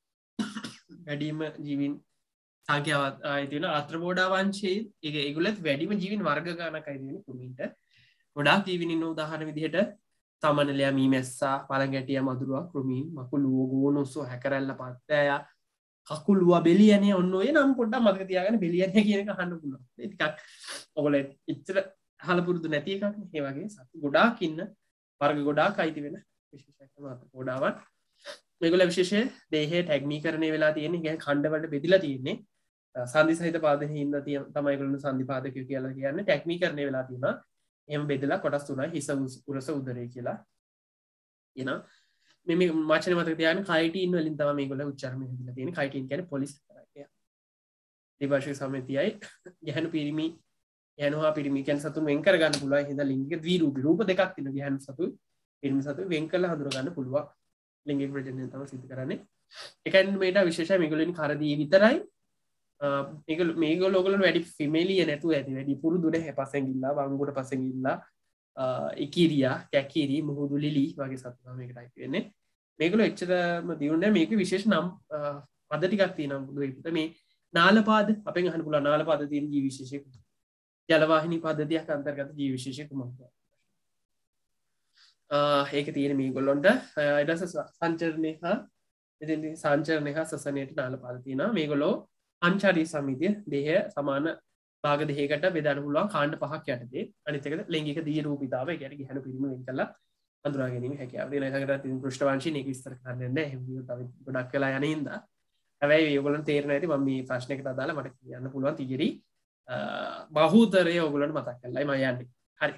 වැඩිම ජීවීන් සංඛ්‍යාවක් ආයේ තියෙන ආර්ත්‍රෝපෝඩා වංශයේ ඒගොල්ලත් වැඩිම ජීවීන් වර්ග ගානක් අය තියෙන කුමීන්ට. ගොඩාක් ජීවීන් ඉන්න උදාහරණ විදිහට සමනලයා, මීමැස්සා, පළඟැටියා, මදුරුවා, කෘමීන්, මකුළුවෝ, ගෝනොස්සෝ, හැකරැල්ල, පත්තෑයා, කකුළුවා, බෙලියනේ ඔන්න ඔය නම් පොඩ්ඩක් මතක තියාගන්න. බෙලියනේ කියන එක අහන්න පුළුවන්. ඒ ටිකක් ඔයගොල්ලෝ ඉතල අහලා පුරුදු නැති එකක් නේ. ඒ වගේ සත්තු ගොඩාක් ඉන්න වර්ග ගොඩාක් අයිති වෙන විශේෂයක් ආර්ත්‍රෝපෝඩාවන්. මේගොල්ලෝ විශේෂ දේහය ටැග්නීකරණය වෙලා තියෙන්නේ. කියන්නේ ඛණ්ඩ වලට බෙදලා තියෙන්නේ. සංදි සහිත පාදෙන් හින්දා තමයි ඒගොල්ලෝ සංදි පාදකයෝ කියලා කියන්නේ. ටැග්නීකරණය වෙලා තියෙනවා. එහෙම බෙදලා කොටස් තුනයි හිස, උරස, උදරය කියලා. එනවා මේ වචනේ මතක තියාගන්න. කයිටින් වලින් තමයි මේගොල්ලෝ උච්චාරණය හදලා තියෙන්නේ. කයිටින් කියන්නේ පොලිසැකරයිඩ්. ද්විපාර්ශ්වික සම්මිතියයි ගැහණු පිරිමි ගැහණු හා පිරිමි කියන සතුන් වෙන් කර ගන්න පුළුවන්. හින්දා ලිංගික ද්විරූපී රූප දෙකක් තියෙනවා. ගැහණු සතු, පිරිමි සතු වෙන් කරලා හඳුනා ගන්න පුළුවන්. ලිංගික ප්‍රජනනය තමයි සිදු කරන්නේ. ඒකෙන් මේට විශේෂයි මේගොල්ලන් කරදී විතරයි මේගොල්ලෝ ඔයගොල්ලෝ වැඩි ෆිමේලිය නැතුව ඇති වැඩි පුරුදුනේ පස්සෙන් ගිල්ලා වංගුවට පස්සෙන් ගිල්ලා ඉකිරියා කැකිරි මුහුදු ලිලි වගේ සතු තමයි මේකට අයිති වෙන්නේ. මේගොල්ලෝ එච්චරම දියුණු නැහැ. මේක විශේෂ නම් පද ටිකක් තියෙනවා බුදුහිත මේ නාලපාද අපෙන් අහන්න පුළුවන් නාලපාද තියෙන ජීව විශේෂයක්. ජලවාහිනී පද්ධතියක් අන්තර්ගත ජීව විශේෂයක් මොකක්ද? ඒක තියෙන මේගොල්ලොන්ට ඊට පස්සේ සංචරණය හා ඉතින් සංචරණය හා සසනයට නාලපාද තියෙනවා. මේගොල්ලෝ අංචාරී සමිතිය දේහය සමාන භාග දෙකකට බෙදන්න පුළුවන් කාණ්ඩ පහක් යටතේ. අනිත් එක ලිංගික දී රූපීතාවය කියන්නේ ගැහැණු පිරිමි වෙන් කරලා හඳුනා ගැනීම හැකියාව. ඒ නේද ඉතින් පෘෂ්ඨවංශී මේක විස්තර කරන්නේ නැහැ. එහෙම තව ගොඩක් වෙලා යන හින්දා. හැබැයි ඔයගොල්ලන්ට තේරෙන්නේ නැති මම මේ ප්‍රශ්නයකට අදාළ මට කියන්න පුළුවන් තියරි බහුතරය ඔයගොල්ලන්ට මතක් කරලායි මම යන්නේ. හරි.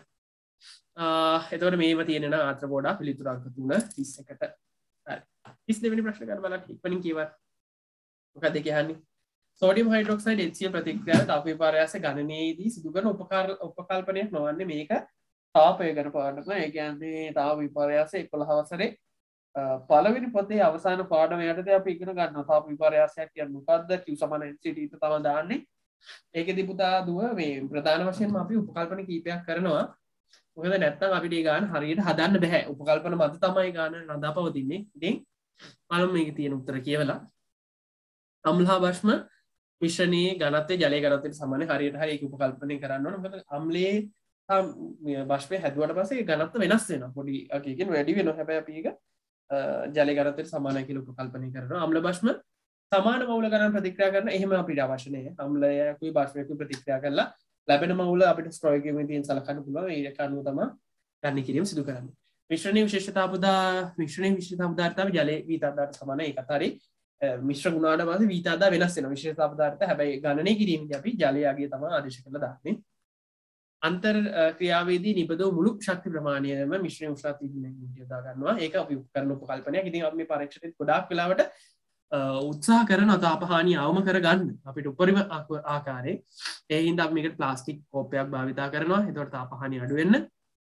එතකොට මේව තියෙන ආත්‍ර පොඩා පිළිතුරු අංක 3 31ට. හරි. 32 වෙනි ප්‍රශ්න ගන්න බලන්න ඉක්මනින් කියවන්න. මොකක්ද කියන්නේ? සෝඩියම් හයිඩ්‍රොක්සයිඩ් HCl ප්‍රතික්‍රියාව තාප විපර්යාස ගණනයේදී සිදු කරන උපකල්පනයක් නොවන්නේ මේක තාපය ගැන පාඩම. ඒ කියන්නේ තාප විපර්යාස 11 වසරේ පළවෙනි පොතේ අවසාන පාඩම යටතේ අපි ඉගෙන ගන්නවා තාප විපර්යාසයක් කියන්නේ මොකද්ද? Q = NCT තමයි දාන්නේ. ඒකෙදි පුතා දුව මේ ප්‍රධාන වශයෙන්ම අපි උපකල්පන කීපයක් කරනවා. මොකද නැත්නම් අපිට ඒ ගාන හරියට හදන්න බෑ. උපකල්පන මත තමයි ගාන රඳාපවතින්නේ. ඉතින් බලමු මේකේ තියෙන උත්තර කියවලා. අම්ලහා භස්ම මිශ්‍රණයේ ඝනත්වය ජලයේ ඝනත්වයට සමානයි. හරියට හරි ඒක උපකල්පනය කරන්න ඕන. මොකද අම්ලයේ භස්මය හැදුවට පස්සේ ඝනත්ව වෙනස් වෙනවා. පොඩි එකකින් වැඩි වෙනවා. හැබැයි අපි ඒක ජලයේ ඝනත්වයට සමානයි කියලා උපකල්පනය කරනවා. අම්ල භස්ම සමාන මවුල ගණන් ප්‍රතික්‍රියා කරන එහෙම අපිට අවශ්‍ය නැහැ. අම්ලයකුයි භස්මයකුයි ප්‍රතික්‍රියා කරලා ලැබෙන මවුල අපිට ස්ටොයිකියෝමෙට්‍රියෙන් සලකන්න පුළුවන්. ඒක අනුව තමයි ගණනය කිරීම සිදු කරන්නේ. මිශ්‍රණයේ විශේෂතා පදාර්ථතාව ජලයේ වීතාදාට සමානයි. ඒකත් හරි. මිශ්‍ර ගුණාට පස්සේ වීතාදා වෙනස් වෙනවා. විශේෂතා පදාර්ථ හැබැයි ගණනය කිරීමේදී අපි ජලයගේ තමයි ආදේශ කරලා දාන්නේ. අන්තර් ක්‍රියාවේදී නිබදව මුළු ශක්ති ප්‍රමාණයම මිශ්‍රණ උෂ්ණත්වය දිනකින් යොදා ගන්නවා. ඒක අපි කරන උපකල්පනයක්. ඉතින් අපි මේ පරීක්ෂණෙත් ගොඩාක් වෙලාවට උත්සාහ කරන තාපහානිය අවම කරගන්න අපිට උපරිම ආකාරයේ ඒ හින්දා අපි මේකට ප්ලාස්ටික් කෝප්පයක් භාවිතා කරනවා. එතකොට තාපහානිය අඩු වෙන්න.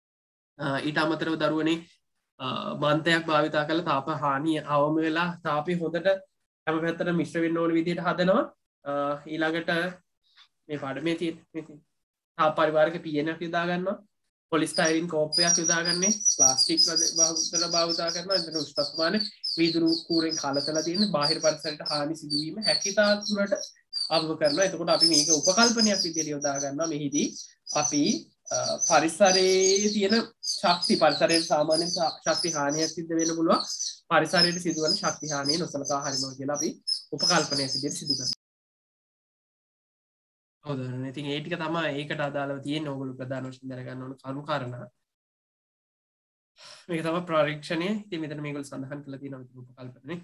ඊට අමතරව දරුවනේ මන්තයක් භාවිතා කරලා තාපහානිය අවම වෙලා තාපය හොඳට හැම පැත්තටම මිශ්‍ර වෙන්න ඕන විදිහට හදනවා. ඊළඟට මේ පාඩමේ තියෙන තාප පරිවාරක PNF යොදා ගන්නවා. පොලිස්ටයිරින් කෝප්පයක් යොදාගන්නේ ප්ලාස්ටික් භාවිතා කරනවා. එතන උෂ්ණත්ව ප්‍රමාණය වීදුරු කූරෙන් කාලසලා තියෙන බාහිර පරිසරයට හානි සිදුවීම හැකියතාක් දුරට අවම කරනවා. එතකොට අපි මේක උපකල්පනයක් විදිහට යොදා ගන්නවා. මෙහිදී අපි පරිසරයේ තියෙන ශක්ති පරිසරයේ සාමාන්‍ය ශක්ති හානියක් සිද්ධ වෙන්න පුළුවන්. පරිසරයට සිදුවන ශක්ති හානිය නොසලකා හරිනවා කියලා අපි උපකල්පනයක් විදිහට සිදු කරනවා. හවුද? ඉතින් ඒ ටික තමයි ඒකට අදාළව තියෙන ඕගොල්ලෝ ප්‍රධාන වශයෙන් දැනගන්න ඕන කරුණු කාරණා. මේක තමයි පරීක්ෂණය. ඉතින් මෙතන මේගොල්ලෝ සඳහන් කරලා තියෙනවා මේ උපකල්පනනේ.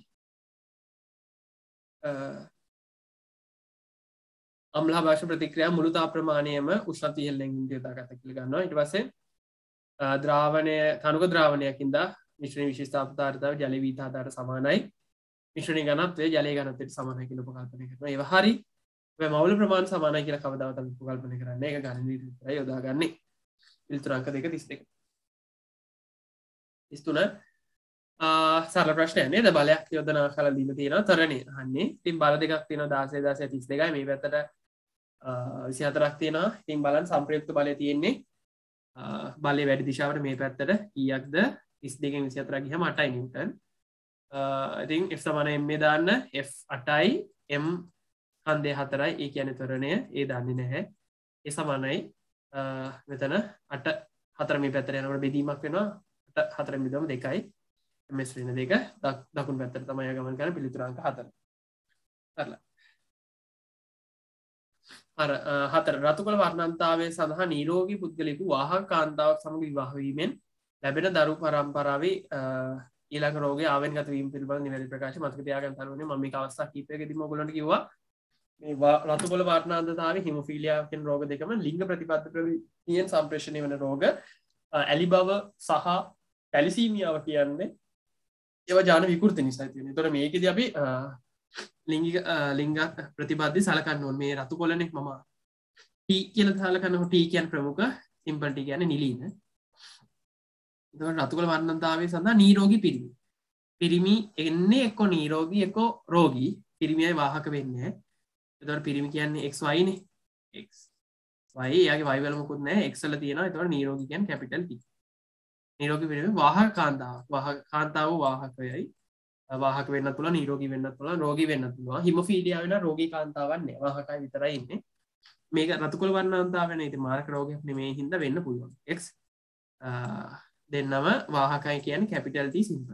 අම්ලභාෂ ප්‍රතික්‍රියා මුළු තාප ප්‍රමාණයම උෂ්ණත්වය ඉහළින් යොදාගත්ත කියලා ගන්නවා. ඊට පස්සේ ද්‍රාවණය තනුක ද්‍රාවණයකින්ද මිශ්‍රණ විශේෂතා පදාර්ථය ජලයේ වීතාදාට සමානයි. මිශ්‍රණයේ ඝනත්වය ජලයේ ඝනත්වයට සමානයි කියලා උපකල්පනය කරනවා. ඒව හරි. මේ මවුල ප්‍රමාණය සමානයි කියලා කවදාවත් අපි උපකල්පනය කරන්නේ. ඒක ගණනීය විතරයි යොදාගන්නේ. පිළිතුරු අංක 2 32. 33 සරල ප්‍රශ්නයක් නේද? බලයක් යොදන ආකාරය දීලා තියෙනවා. තරණේ අහන්නේ. ඉතින් බල දෙකක් තියෙනවා 16 32යි මේ පැත්තට 24ක් තියෙනවා. ඉතින් බලන්න සම්ප්‍රයුක්ත බලය තියෙන්නේ බලය වැඩි දිශාවට මේ පැත්තට කීයක්ද 32කින් 24 ගියම 8යි නිව්ටන්. ඉතින් F සමාන m දාන්න F 8යි m හන්දේ 4යි. ඒ කියන්නේ ත්වරණය ඒ දන්නේ නැහැ. ඒ සමානයි මෙතන 8 4 මේ පැත්තට යනකොට බෙදීමක් වෙනවා. 4 බෙදුවම 2යි. ms ඍණ 2 දකුණු පැත්තට තමයි ගමන් කරන පිළිතුරු අංක 4. හරිලා. අර 4 රතුකල වර්ණන්තාවය සඳහා නිරෝගී පුද්ගලයෙකු වාහක කාන්තාවක් සමග විවාහ වීමෙන් ලැබෙන දරු පරම්පරාවේ ඊළඟ රෝගය ආවෙන්ගත වීම පිළිබඳ නිවැරදි ප්‍රකාශ මතක තියාගන්න තරුණේ. මම මේක අවස්ථා කිහිපයකදීම ඔයගොල්ලන්ට කිව්වා මේ රතුකල වර්ණාන්තතාවය හිමොෆීලියා කියන රෝග දෙකම ලිංග ප්‍රතිපද ප්‍රවෘත්තියෙන් සම්ප්‍රේෂණය වෙන රෝග. ඇලි බව සහ පැලිසීමියාව කියන්නේ ඒවා ජාන විකෘති නිසා තියෙනවා. ඒතකොට මේකෙදී අපි ලිංග ප්‍රතිපද සලකන්න ඕනේ. මේ රතුකොලනේ මම T කියලා සලකනකොට T කියන්නේ ප්‍රමුඛ, සිම්පල් T කියන්නේ නිලීන. එතකොට රතුකොල වර්ණන්තාවය සඳහා නිරෝගී පිරිමි. පිරිමි එන්නේ එක්ක නිරෝගී එක්ක රෝගී පිරිමියයි වාහක වෙන්නේ එතකොට පිරිමි කියන්නේ XY නේ X y යාගේ y වල මොකුත් නැහැ x වල තියෙනවා එතකොට නිරෝගී කියන්නේ කැපිටල් T නිරෝගී පිරිමි වාහක කාන්තාව වාහකයයි වාහක වෙන්නත් පුළුවන් නිරෝගී වෙන්නත් පුළුවන් රෝගී වෙන්නත් පුළුවන් හිමොෆීලියා වෙන රෝගී කාන්තාවක් නෑ වාහකයි විතරයි ඉන්නේ මේක රතුකොළ වර්ණාන්තාව වෙන ඉතින් මාරක රෝගයක් නෙමෙයි හින්දා වෙන්න පුළුවන් x දෙන්නම වාහකයි කියන්නේ කැපිටල් T සිම්පල්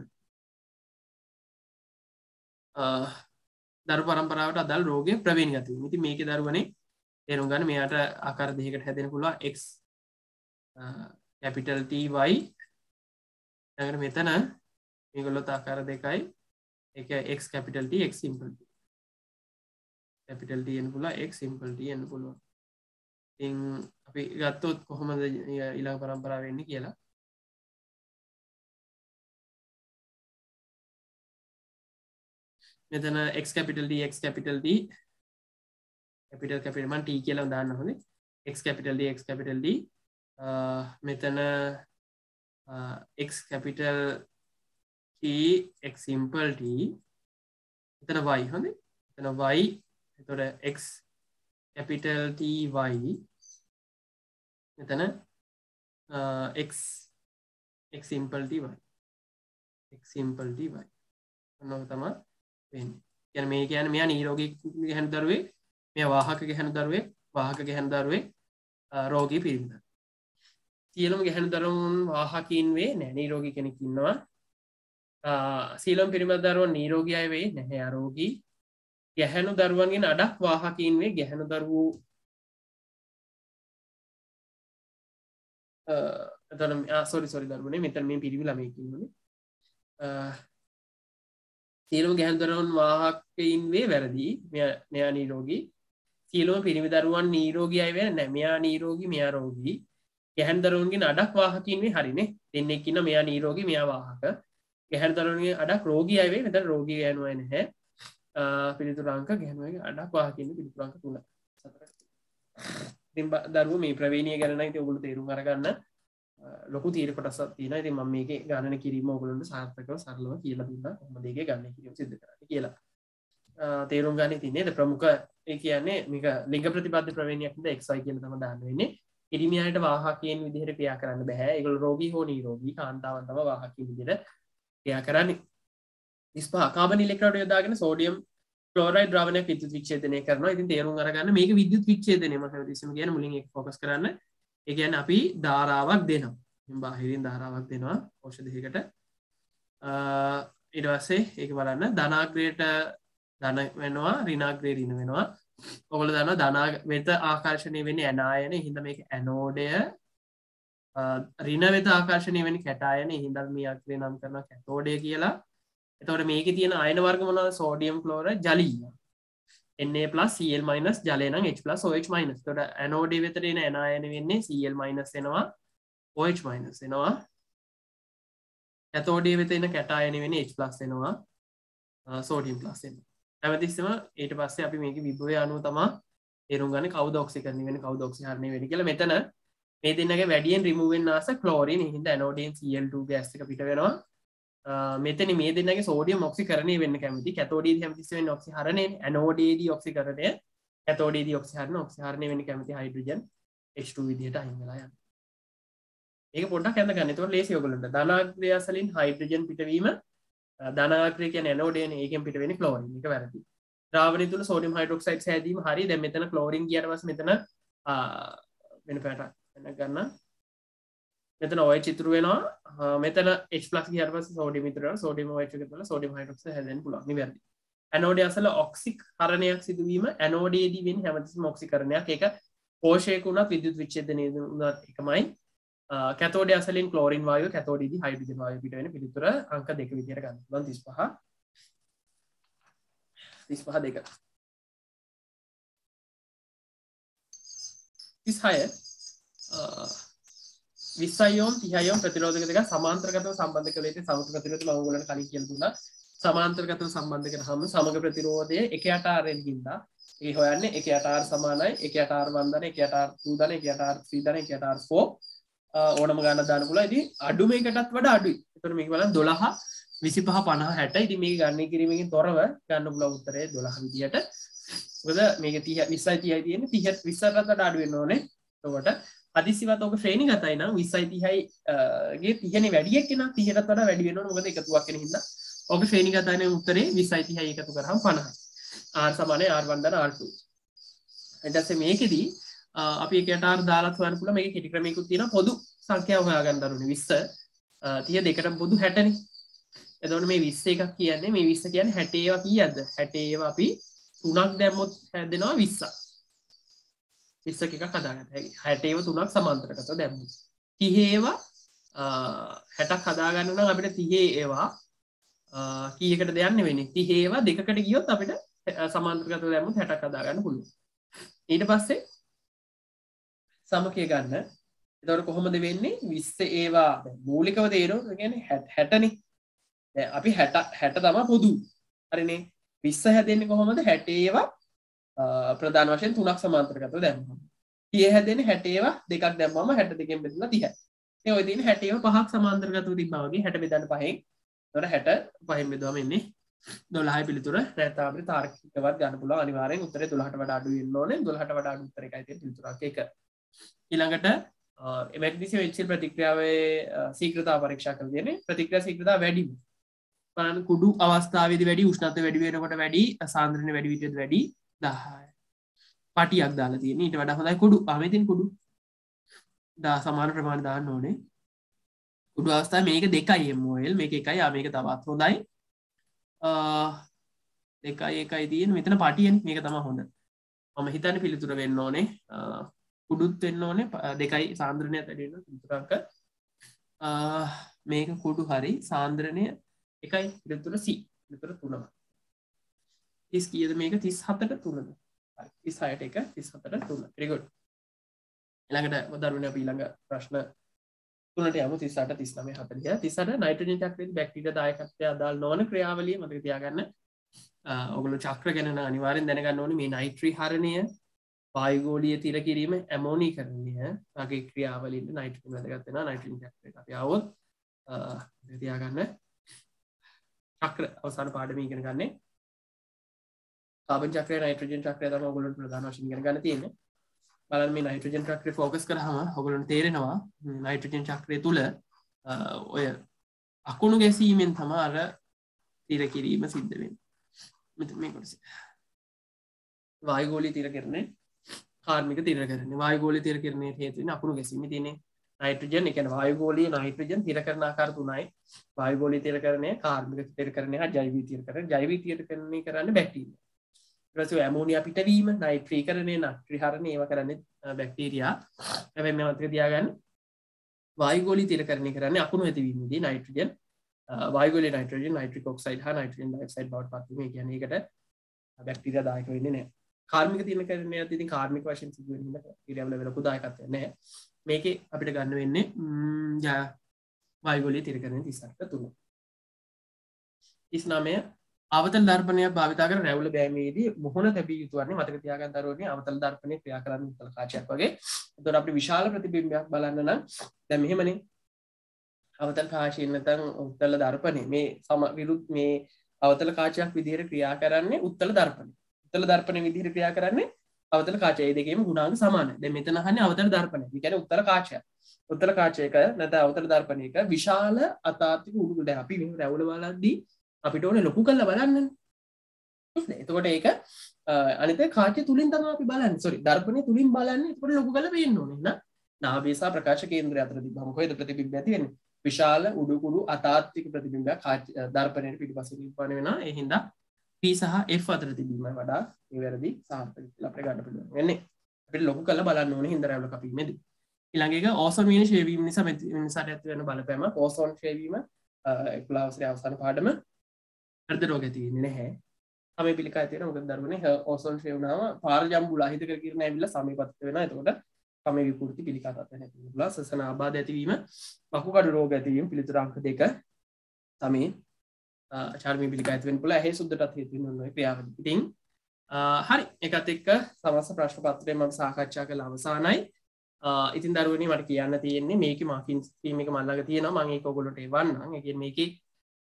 දරු පරම්පරාවට අදාළ රෝගය ප්‍රවීණ ගතිය. ඉතින් මේකේ දරුවනේ තේරුම් ගන්න මෙයාට ආකාර දෙකකට හැදෙන්න පුළුවන් x capital T y ඊළඟට මෙතන මේගොල්ලොත් ආකාර දෙකයි ඒක x capital T x simple T capital T එන්න පුළුවන් x simple T එන්න පුළුවන්. ඉතින් අපි ගත්තොත් කොහොමද ඊළඟ පරම්පරාව වෙන්නේ කියලා මෙතන x capital D x capital D capital මම t කියලා දාන්න හොඳේ x capital D x capital D මෙතන x capital T x simple T මෙතන y හොඳේ මෙතන y එතකොට x capital T y මෙතන x simple T y x simple T y ඔන්න තමයි කියන්නේ මේ කියන්නේ මෙයා නිරෝගී ගැහැණු දරුවෙක් මෙයා වාහක ගැහැණු දරුවෙක් රෝගී පිරිමිද සියලුම ගැහැණු දරුවෝ වාහකීන් වේ නැහැ නිරෝගී කෙනෙක් ඉන්නවා සියලුම පිරිමිද දරුවෝ නිරෝගී අය වේ නැහැ අරෝගී ගැහැණු දරුවන්ගෙන් අඩක් වාහකීන් වේ ගැහැණු දරුවෝ එතන සෝරි දරුවනේ මෙතන මේ පිරිමි ළමයෙක් ඉන්නනේ සියලුම ගැහැණු දරුවන් වාහකයින් වේ වැරදි මෙයා නිරෝගී සියලුම පිරිමි දරුවන් නිරෝගී අය වේ නැහැ මෙයා නිරෝගී මෙයා රෝගී ගැහැණු දරුවන්ගෙන් අඩක් වාහකයින් වේ හරිනේ දෙන්නෙක් ඉන්න මෙයා නිරෝගී මෙයා වාහක ගැහැණු දරුවන්ගෙන් අඩක් රෝගී අය වේ මෙතන රෝගී ගැහැණු අය නැහැ පිළිතුරු අංක ගැහැණුවගේ අඩක් වාහකයින් පිළිතුරු අංක 3 ඉතින් දරුවෝ මේ ප්‍රවේණිය ගැන නම් ඉතින් ඔයගොල්ලෝ තේරුම් අරගන්න ලොකු තීර කොටසක් තියෙනවා. ඉතින් මම මේකේ ගණන කිරීම ඔයගොල්ලන්ට සාර්ථකව සරලව කියලා දුන්නා. කොහොමද ඒකේ ගණන කිරීම සිදු කරන්නේ කියලා. තේරුම් ගන්න ඉතින් නේද? ප්‍රමුඛ ඒ කියන්නේ මේක ලිංග ප්‍රතිපද ප්‍රවේණියක් නේද XY කියලා තමයි දාන්න වෙන්නේ. පිරිමියාට වාහකයන් විදිහට ක්‍රියා කරන්න බෑ. ඒගොල්ලෝ රෝගී හෝ නිරෝගී කාන්තාවන් තමයි වාහකයන් විදිහට ක්‍රියා කරන්නේ. 25 කාබන් ඉලෙක්ට්‍රෝඩ් යොදාගෙන සෝඩියම් ක්ලෝරයිඩ් ද්‍රවණයක් විද්‍යුත් විච්ඡේදනය කරනවා. ඉතින් තේරුම් අරගන්න මේක විද්‍යුත් විච්ඡේදනය මම හැමතිස්සෙම කියන්නේ මුලින් ඒක ફોකස් කරන්න. ඒ කියන්නේ අපි ධාරාවක් දෙනවා. මෙන් බාහිරින් ධාරාවක් දෙනවා කෝෂ දෙකකට. ඊට පස්සේ ඒක බලන්න ධනාග්‍රයට ධන වෙනවා ඍණාග්‍රේ ඍණ වෙනවා. ඔයගොල්ලෝ දන්නවා ධනා වෙත ආකර්ෂණය වෙන්නේ ඇනායන. හින්දා මේක ඇනෝඩය ඍණ වෙත ආකර්ෂණය වෙන්නේ කැටායන. හින්දා මේ අග්‍රේ නම් කරනවා කැතෝඩය කියලා. එතකොට මේකේ තියෙන අයන වර්ග මොනවද? සෝඩියම් ක්ලෝරයිඩ් ජලීය. Na+ Cl- ජලය නම් H+ OH-. එතකොට ඇනෝඩය වෙතට එන ඇනායන වෙන්නේ Cl- එනවා OH- එනවා. කැතෝඩය වෙත එන කැටායන වෙන්නේ H+ එනවා සෝඩියම්+ එනවා. හැමතිස්සෙම ඊට පස්සේ අපි මේකේ විභවය අනුව තමයි තේරුම් ගන්න කවුද ඔක්සිකරණය වෙන්නේ කවුද ඔක්සිහරණය වෙන්නේ කියලා. මෙතන මේ දෙන්නගේ වැඩියෙන් රිමූව් වෙන ආස ක්ලෝරින්. ඒ හින්දා ඇනෝඩයෙන් Cl2 ගෑස් එක පිට වෙනවා. මෙතන මේ දෙන්නගේ සෝඩියම් ඔක්සිකරණය වෙන්න කැමති. කැතෝඩයේදී හැමතිස්සෙම වෙන්නේ ඔක්සිහරණය. ඇනෝඩයේදී ඔක්සිකරණය. කැතෝඩයේදී ඔක්සිහරණය වෙන්න කැමති හයිඩ්‍රජන් H2 විදිහට අයින් වෙලා යනවා. ඒක පොඩ්ඩක් අඳ ගන්න. ඒතකොට ලේසි ඔයගොල්ලන්ට. ධනාග්‍රය අසලින් හයිඩ්‍රජන් පිටවීම ධනාග්‍රය කියන්නේ ඇනෝඩයනේ. ඒකෙන් පිට වෙන්නේ ක්ලෝරින්. ඒක වැරදි. ද්‍රාවණය තුල සෝඩියම් හයිඩ්‍රොක්සයිඩ් සෑදීම හරි. දැන් මෙතන ක්ලෝරින් ගියාට පස්සේ මෙතන වෙන පැටක් වෙන ගන්න. මෙතන OH ඉතුරු වෙනවා. මෙතන H+ ගියාට පස්සේ සෝඩියම් ඉතුරු වෙනවා. සෝඩියම් OH එකතු වෙලා සෝඩියම් හයිඩ්‍රොක්සයිඩ් හැදෙන්න පුළුවන්. නිවැරදි. ඇනෝඩය අසල ඔක්සිකරණයක් සිදුවීම ඇනෝඩයේදී වෙන්නේ හැමතිස්සෙම ඔක්සිකරණයක්. ඒක කෝෂයක වුණත් විද්‍යුත් විච්ඡේදනය වුණත් එකමයි. කැතෝඩය අසලින් ක්ලෝරින් වායුව කැතෝඩයේදී හයිඩ්‍රජන් වායුව පිට වෙන පිළිතුර අංක 2 විදිහට ගන්න පුළුවන් 35 2 36 20යියෝම් 30යියෝම් ප්‍රතිරෝධක දෙක සමාන්තරගතව සම්බන්ධ කළ යුතු සමග ප්‍රතිරෝධ මම ඔයගොල්ලන්ට කලින් කියලා දුන්නා. සමාන්තරගතව සම්බන්ධ කරාම සමග ප්‍රතිරෝධය 1/8 න් හින්දා ඒ හොයන්නේ 1/8 සමානයි 1/8 වන්දන 1/8 2 ධන 1/8 3 ධන 1/8 4 ඕනම ගානක් දාන්න පුළුවන්. ඉතින් අඩුම එකටත් වඩා අඩුයි. එතකොට මේක බලන්න 12 25 50 60 ඉතින් මේක ගන්න කිරීමකින් තොරව ගන්න පුළුවන් උත්තරය 12 විදියට. මොකද මේක 30 20යි 30යි තියෙන්නේ 30 20කට වඩා අඩු වෙන්න ඕනේ. එතකොට හදිසියවත් ඔක ශ්‍රේණි ගතයි නම් 20යි 30යි ගේ 30නේ වැඩි එක්කෙනා 30ටත් වඩා වැඩි වෙන්න ඕනේ. මොකද එකතුවක් වෙන හින්දා ඔක ශ්‍රේණි ගතයි නම් උත්තරේ 20යි 30යි එකතු කරාම 50යි. R සමානයි R1 දාන R2. ඊට පස්සේ මේකෙදි අපි එකට R දාලා හොයන්න පුළුවන්. මේකේ කෙටි ක්‍රමයකුත් තියෙනවා. පොදු සංඛ්‍යාව හොයාගන්න දරුනේ 20 30 දෙකටම පොදු 60නේ. එතකොට මේ 20 එකක් කියන්නේ මේ 20 කියන්නේ 60 ඒවා කීයක්ද? 60 ඒවා අපි 3ක් දැම්මොත් හැදෙනවා 20ක්. 20ක එකක් හදාගන්න. 60 ඒවා 3ක් සමාන්තරකට දැම්මොත්. 30 ඒවා 60ක් හදාගන්න නම් අපිට 30 ඒවා කීයකටද යන්නේ වෙන්නේ? 30 ඒවා දෙකකට ගියොත් අපිට සමාන්තරකට දැම්මොත් 60ක් හදාගන්න පුළුවන්. ඊට පස්සේ සමකය ගන්න. එතකොට කොහොමද වෙන්නේ? 20 ඒවා මූලිකව තේරෙනවා. කියන්නේ 60නේ. දැන් අපි 60 තමයි පොදු. හරිනේ. 20 හැදෙන්නේ කොහොමද? 60 ඒවා ප්‍රධාන වශයෙන් 3ක් සමාන්තරගතව දැම්මම. 30 හැදෙන්නේ 60 ඒවා දෙකක් දැම්මම 62කින් බෙදලා 30යි. ඒ ඔය තියෙන 60 ඒවා පහක් සමාන්තරගතව තිබ්බා වගේ 60 බෙදන්න පහෙන්. එතකොට 60 පහෙන් බෙදුවම එන්නේ 12යි පිළිතුර. නැත්නම් අපිට තාර්කිකවත් ගන්න පුළුවන්. අනිවාර්යෙන් උත්තරේ 12ට වඩා අඩු වෙන්න ඕනේ. 12ට වඩා අඩු උත්තර එකයි තියෙන පිළිතුරක් එක. ඊළඟට එමැග්නීසියම් HCl ප්‍රතික්‍රියාවේ ශීඝ්‍රතාව පරීක්ෂා කරලා තියෙන්නේ. ප්‍රතික්‍රියා ශීඝ්‍රතාව වැඩි. බලන්න කුඩු අවස්ථාවේදී වැඩි, උෂ්ණත්වය වැඩි වෙනකොට වැඩි, සාන්ද්‍රණය වැඩි විදිහට වැඩි 10යි. පටියක් දාලා තියෙන්නේ. ඊට වඩා හොඳයි කුඩු. ආමේ තියෙන කුඩු. සමාන ප්‍රමාණය දාන්න ඕනේ. කුඩු අවස්ථාවේ මේක 2යි mol, මේක 1යි, මේක තවත් හොඳයි. 2යි 1යි තියෙන මෙතන පටියනේ. මේක තමයි හොඳ. මම හිතන්නේ පිළිතුර වෙන්න ඕනේ. කුඩුත් වෙන්න ඕනේ 2යි සාන්ද්‍රණයත් වැඩි වෙනවා පිළිතුරක. මේක කුඩු හරි සාන්ද්‍රණය 1යි පිළිතුර C. පිළිතුර 3යි. 30 කීයද මේක? 37ට 3ද? හරි 36ට 1 37ට 3. very good. ඊළඟට දරුවනේ අපි ඊළඟ ප්‍රශ්න 3ට යමු. 38 39 40. 38 නයිට්‍රජන් චක්‍රයේදී බැක්ටීරියා දායකත්වය අදාළ නොවන ක්‍රියාවලිය මතක තියාගන්න. ඔයගොල්ලෝ චක්‍ර ගැන අනිවාර්යෙන් දැනගන්න ඕනේ. මේ නයිට්‍රී හරණය, වායුගෝලීය තිර කිරීම, ඇමෝනීකරණය වගේ ක්‍රියාවලින් නයිට්‍රජන් වැදගත් වෙනවා. නයිට්‍රජන් චක්‍රයට අපි ආවොත් මතක තියාගන්න. චක්‍ර අවසාන පාඩම ඉගෙන ගන්නේ කාබන් චක්‍රය, නයිට්‍රජන් චක්‍රය තමයි ඔයගොල්ලන්ට ප්‍රධාන වශයෙන් ඉගෙන ගන්න තියෙන්නේ. බලන්න මේ නයිට්‍රජන් චක්‍රය ફોකස් කරාම ඔයගොල්ලන්ට තේරෙනවා නයිට්‍රජන් චක්‍රය තුල ඔය අකුණු ගැසීමෙන් තමයි අර තිර කිරීම සිද්ධ වෙන්නේ. මෙතන මේ කොටස වායුගෝලීය තිරකරණය, කාර්මික තිරකරණය. වායුගෝලීය තිරකරණයේ හේතු වෙන අකුණු ගැසීම තියෙන්නේ නයිට්‍රජන්. ඒ කියන්නේ වායුගෝලීය නයිට්‍රජන් තිර කරන ආකාර තුනයි. වායුගෝලීය තිරකරණය, කාර්මික තිරකරණය හා ජෛවික තිරකරණය. ජෛවික තිරකරණය කරන්නේ බැක්ටීරියා. ඊට පස්සේ ඇමෝනියා පිටවීම, නයිට්‍රීකරණය, නයිට්‍රීහරණය ඒවා කරන්නේ බැක්ටීරියා. හැබැයි මේ මතක තියාගන්න වායුගෝලීය තිරකරණය කරන්නේ අකුණු ඇතිවීමේදී නයිට්‍රජන්, වායුගෝලීය නයිට්‍රජන්, නයිට්‍රික් ඔක්සයිඩ් හා නයිට්‍රජන් ඩයොක්සයිඩ් බවට පත් වීම. ඒ කියන්නේ ඒකට බැක්ටීරියා දායක වෙන්නේ නැහැ. කාර්මික තිරකරණයත් ඉතින් කාර්මික වශයෙන් සිදු වෙන හින්දා බැක්ටීරියා වල ලොකු දායකත්වයක් නැහැ. මේකේ අපිට ගන්න වෙන්නේ වායුගෝලීය තිරකරණය 38ට 3. 39 අවතල දර්පණයක් භාවිතා කර රැවුල බෑමේදී මුහුණ තැබිය යුතු වන්නේ මතක තියාගන්න දරුවනේ. අවතල දර්පණය ක්‍රියා කරන්නේ උත්තල කාචයක් වගේ. එතකොට අපිට විශාල ප්‍රතිබිම්බයක් බලන්න නම් දැන් මෙහෙමනේ. අවතල කාචයෙන් නැත්නම් උත්තල දර්පණය මේ විරුද්ධ මේ අවතල කාචයක් විදිහට ක්‍රියා කරන්නේ උත්තල දර්පණය. උත්තල දර්පණය විදිහට ක්‍රියා කරන්නේ අවතල කාචය. මේ දෙකේම ගුණාංග සමානයි. දැන් මෙතන අහන්නේ අවතල දර්පණය. ඒ කියන්නේ උත්තල කාචයක්. උත්තල කාචයක නැත්නම් අවතල දර්පණයක විශාල අතාත්වික උඩු දැන් අපි මේ රැවුල බලද්දී අපිට ඕනේ ලොකු කරලා බලන්නනේ. එතකොට ඒක අනිත් කාචය තුලින් තමයි අපි බලන්නේ. සෝරි දර්පණය තුලින් බලන්නේ. එතකොට ලොකු කරලා පේන්න ඕනේ නේද? නාභය සහ ප්‍රකාශ කේන්ද්‍රය අතර තිබ්බම කොහෙද ප්‍රතිබිම්බය ඇති වෙන්නේ? විශාල උඩු කුඩු අතාත්වික ප්‍රතිබිම්බයක් දර්පණයට පිටිපස්සේ නිර්මාණය වෙනවා. ඒ හින්දා P සහ F අතර තිබීමයි වඩා නිවැරදි සාර්ථක කියලා අපිට ගන්න පුළුවන්. වෙන්නේ අපිට ලොකු කරලා බලන්න ඕනේ හින්දා රැවුල කපීමේදී. ඊළඟ එක ඕසෝන් වින ෂේ වීම නිසා මිනිසාට ඇති වෙන බලපෑම. ඕසෝන් ෂේ වීම 11 වසරේ අවසාන පාඩම හෘද රෝග ඇති වෙන්නේ නැහැ. සමය පිළිකා ඇති වෙනවා. මොකද දරුවනේ ඕසෝන් ෂේ වුණාම පාරජම්බුල අහිතක කිරණ ඇවිල්ලා සමීපත්ත වෙනවා. එතකොට සමය විකෘති පිළිකා තත්ත්වයක් ඇති වෙනවා. සසන ආබාධ ඇතිවීම, වකුගඩු රෝග ඇතිවීම පිළිතුරු අංක 2 තමයි චර්මී පිළිකා ඇති වෙන්න පුළුවන්. ඇහි සුද්ධටත් හේතු වෙන ඔය ක්‍රියාවලිය. ඉතින් හරි ඒකත් එක්ක සමස්ත ප්‍රශ්න පත්‍රය මම සාකච්ඡා කළ අවසానයි. ඉතින් දරුවනේ මට කියන්න තියෙන්නේ මේකේ මාකින් ස්කීම් එක මම ළඟ තියෙනවා. මම ඒක ඔයගොල්ලන්ට එවන්නම්. ඒ කියන්නේ මේකේ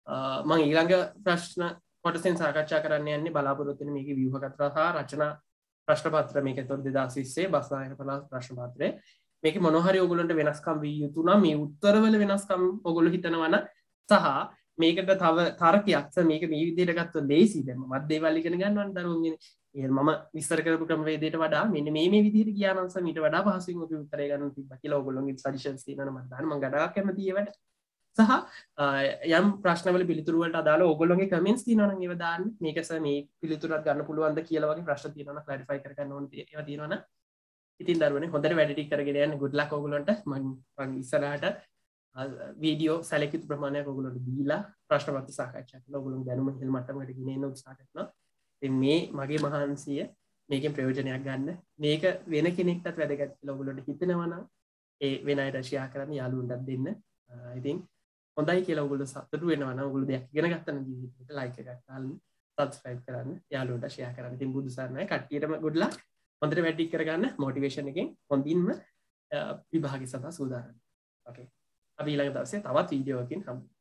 මං ඊළඟ ප්‍රශ්න කොටසෙන් සාකච්ඡා කරන්න යන්නේ බලාපොරොත්තු වෙන මේකේ ව්‍යුහගත සහ රචනා ප්‍රශ්න පත්‍ර මේක එතකොට 2020 බස්නායක පළාත් ප්‍රශ්න පත්‍රය මේකේ මොන හරි ඔයගොල්ලන්ට වෙනස්කම් විය යුතු නම් මේ උත්තරවල වෙනස්කම් ඔයගොල්ලෝ හිතනවා නම් සහ මේකට තව තර්කයක් මේක මේ විදිහට ගත්තොත් ලේසි දැන් මම දේවල් ඉගෙන ගන්නවනේ දරුවන්ගෙන මම විස්තර කරපු ක්‍රමවේදයට වඩා මෙන්න මේ විදිහට ගියා නම් මීට වඩා පහසුවෙන් ඔබ උත්තරය ගන්න තිබ්බා කියලා ඔයගොල්ලෝගේ සජෙෂන්ස් තියෙනවා මම දාන්න මම ගඩාක් කැමති ඒවට සහ යම් ප්‍රශ්නවල පිළිතුරු වලට අදාළ ඔයගොල්ලෝගේ කමෙන්ට්ස් තියෙනවා නම් ඒව දාන්න මේක සර් මේ පිළිතුරක් ගන්න පුළුවන්ද කියලා වගේ ප්‍රශ්න තියෙනවා නම් ක්ලැරිෆයි කරගන්න ඕන ඒවා තියෙනවා නම් ඉතින් දරුවනේ හොඳට වැඩ ටික කරගෙන යන්න good luck ඔයගොල්ලන්ට මම ඉස්සරහට වීඩියෝ සැලකිත ප්‍රමාණයක් ඔයගොල්ලන්ට දීලා ප්‍රශ්න පත්‍ර සාකච්ඡා කරලා ඔයගොල්ලෝගේ දැනුම ඉහළ මට්ටමකට ගෙන එන්න උත්සාහ කරනවා ඉතින් මේ මගේ මහන්සිය මේකෙන් ප්‍රයෝජනයක් ගන්න මේක වෙන කෙනෙක්ටත් වැදගත් කියලා ඔයගොල්ලන්ට හිතෙනවා නම් ඒ වෙන අයට ෂෙයා කරන්න යාළුවන්ටත් දෙන්න ඉතින් හොඳයි කියලා ඔයගොල්ලෝ සතුටු වෙනවා නම් ඔයගොල්ලෝ දෙයක් ඉගෙන ගත්තා නම් ජීවිතේට ලයික් එකක් දාන්න සබ්ස්ක්‍රයිබ් කරන්න යාළුවන්ට ෂෙයා කරන්න ඉතින් බුදු සරණයි කට්ටියටම good luck හොඳට වැඩ ටික කරගන්න මොටිවේෂන් එකෙන් හොඳින්ම විභාගය සඳහා සූදානම්. ඕකේ. අපි ඊළඟ දවසේ තවත් වීඩියෝ එකකින් හම්බ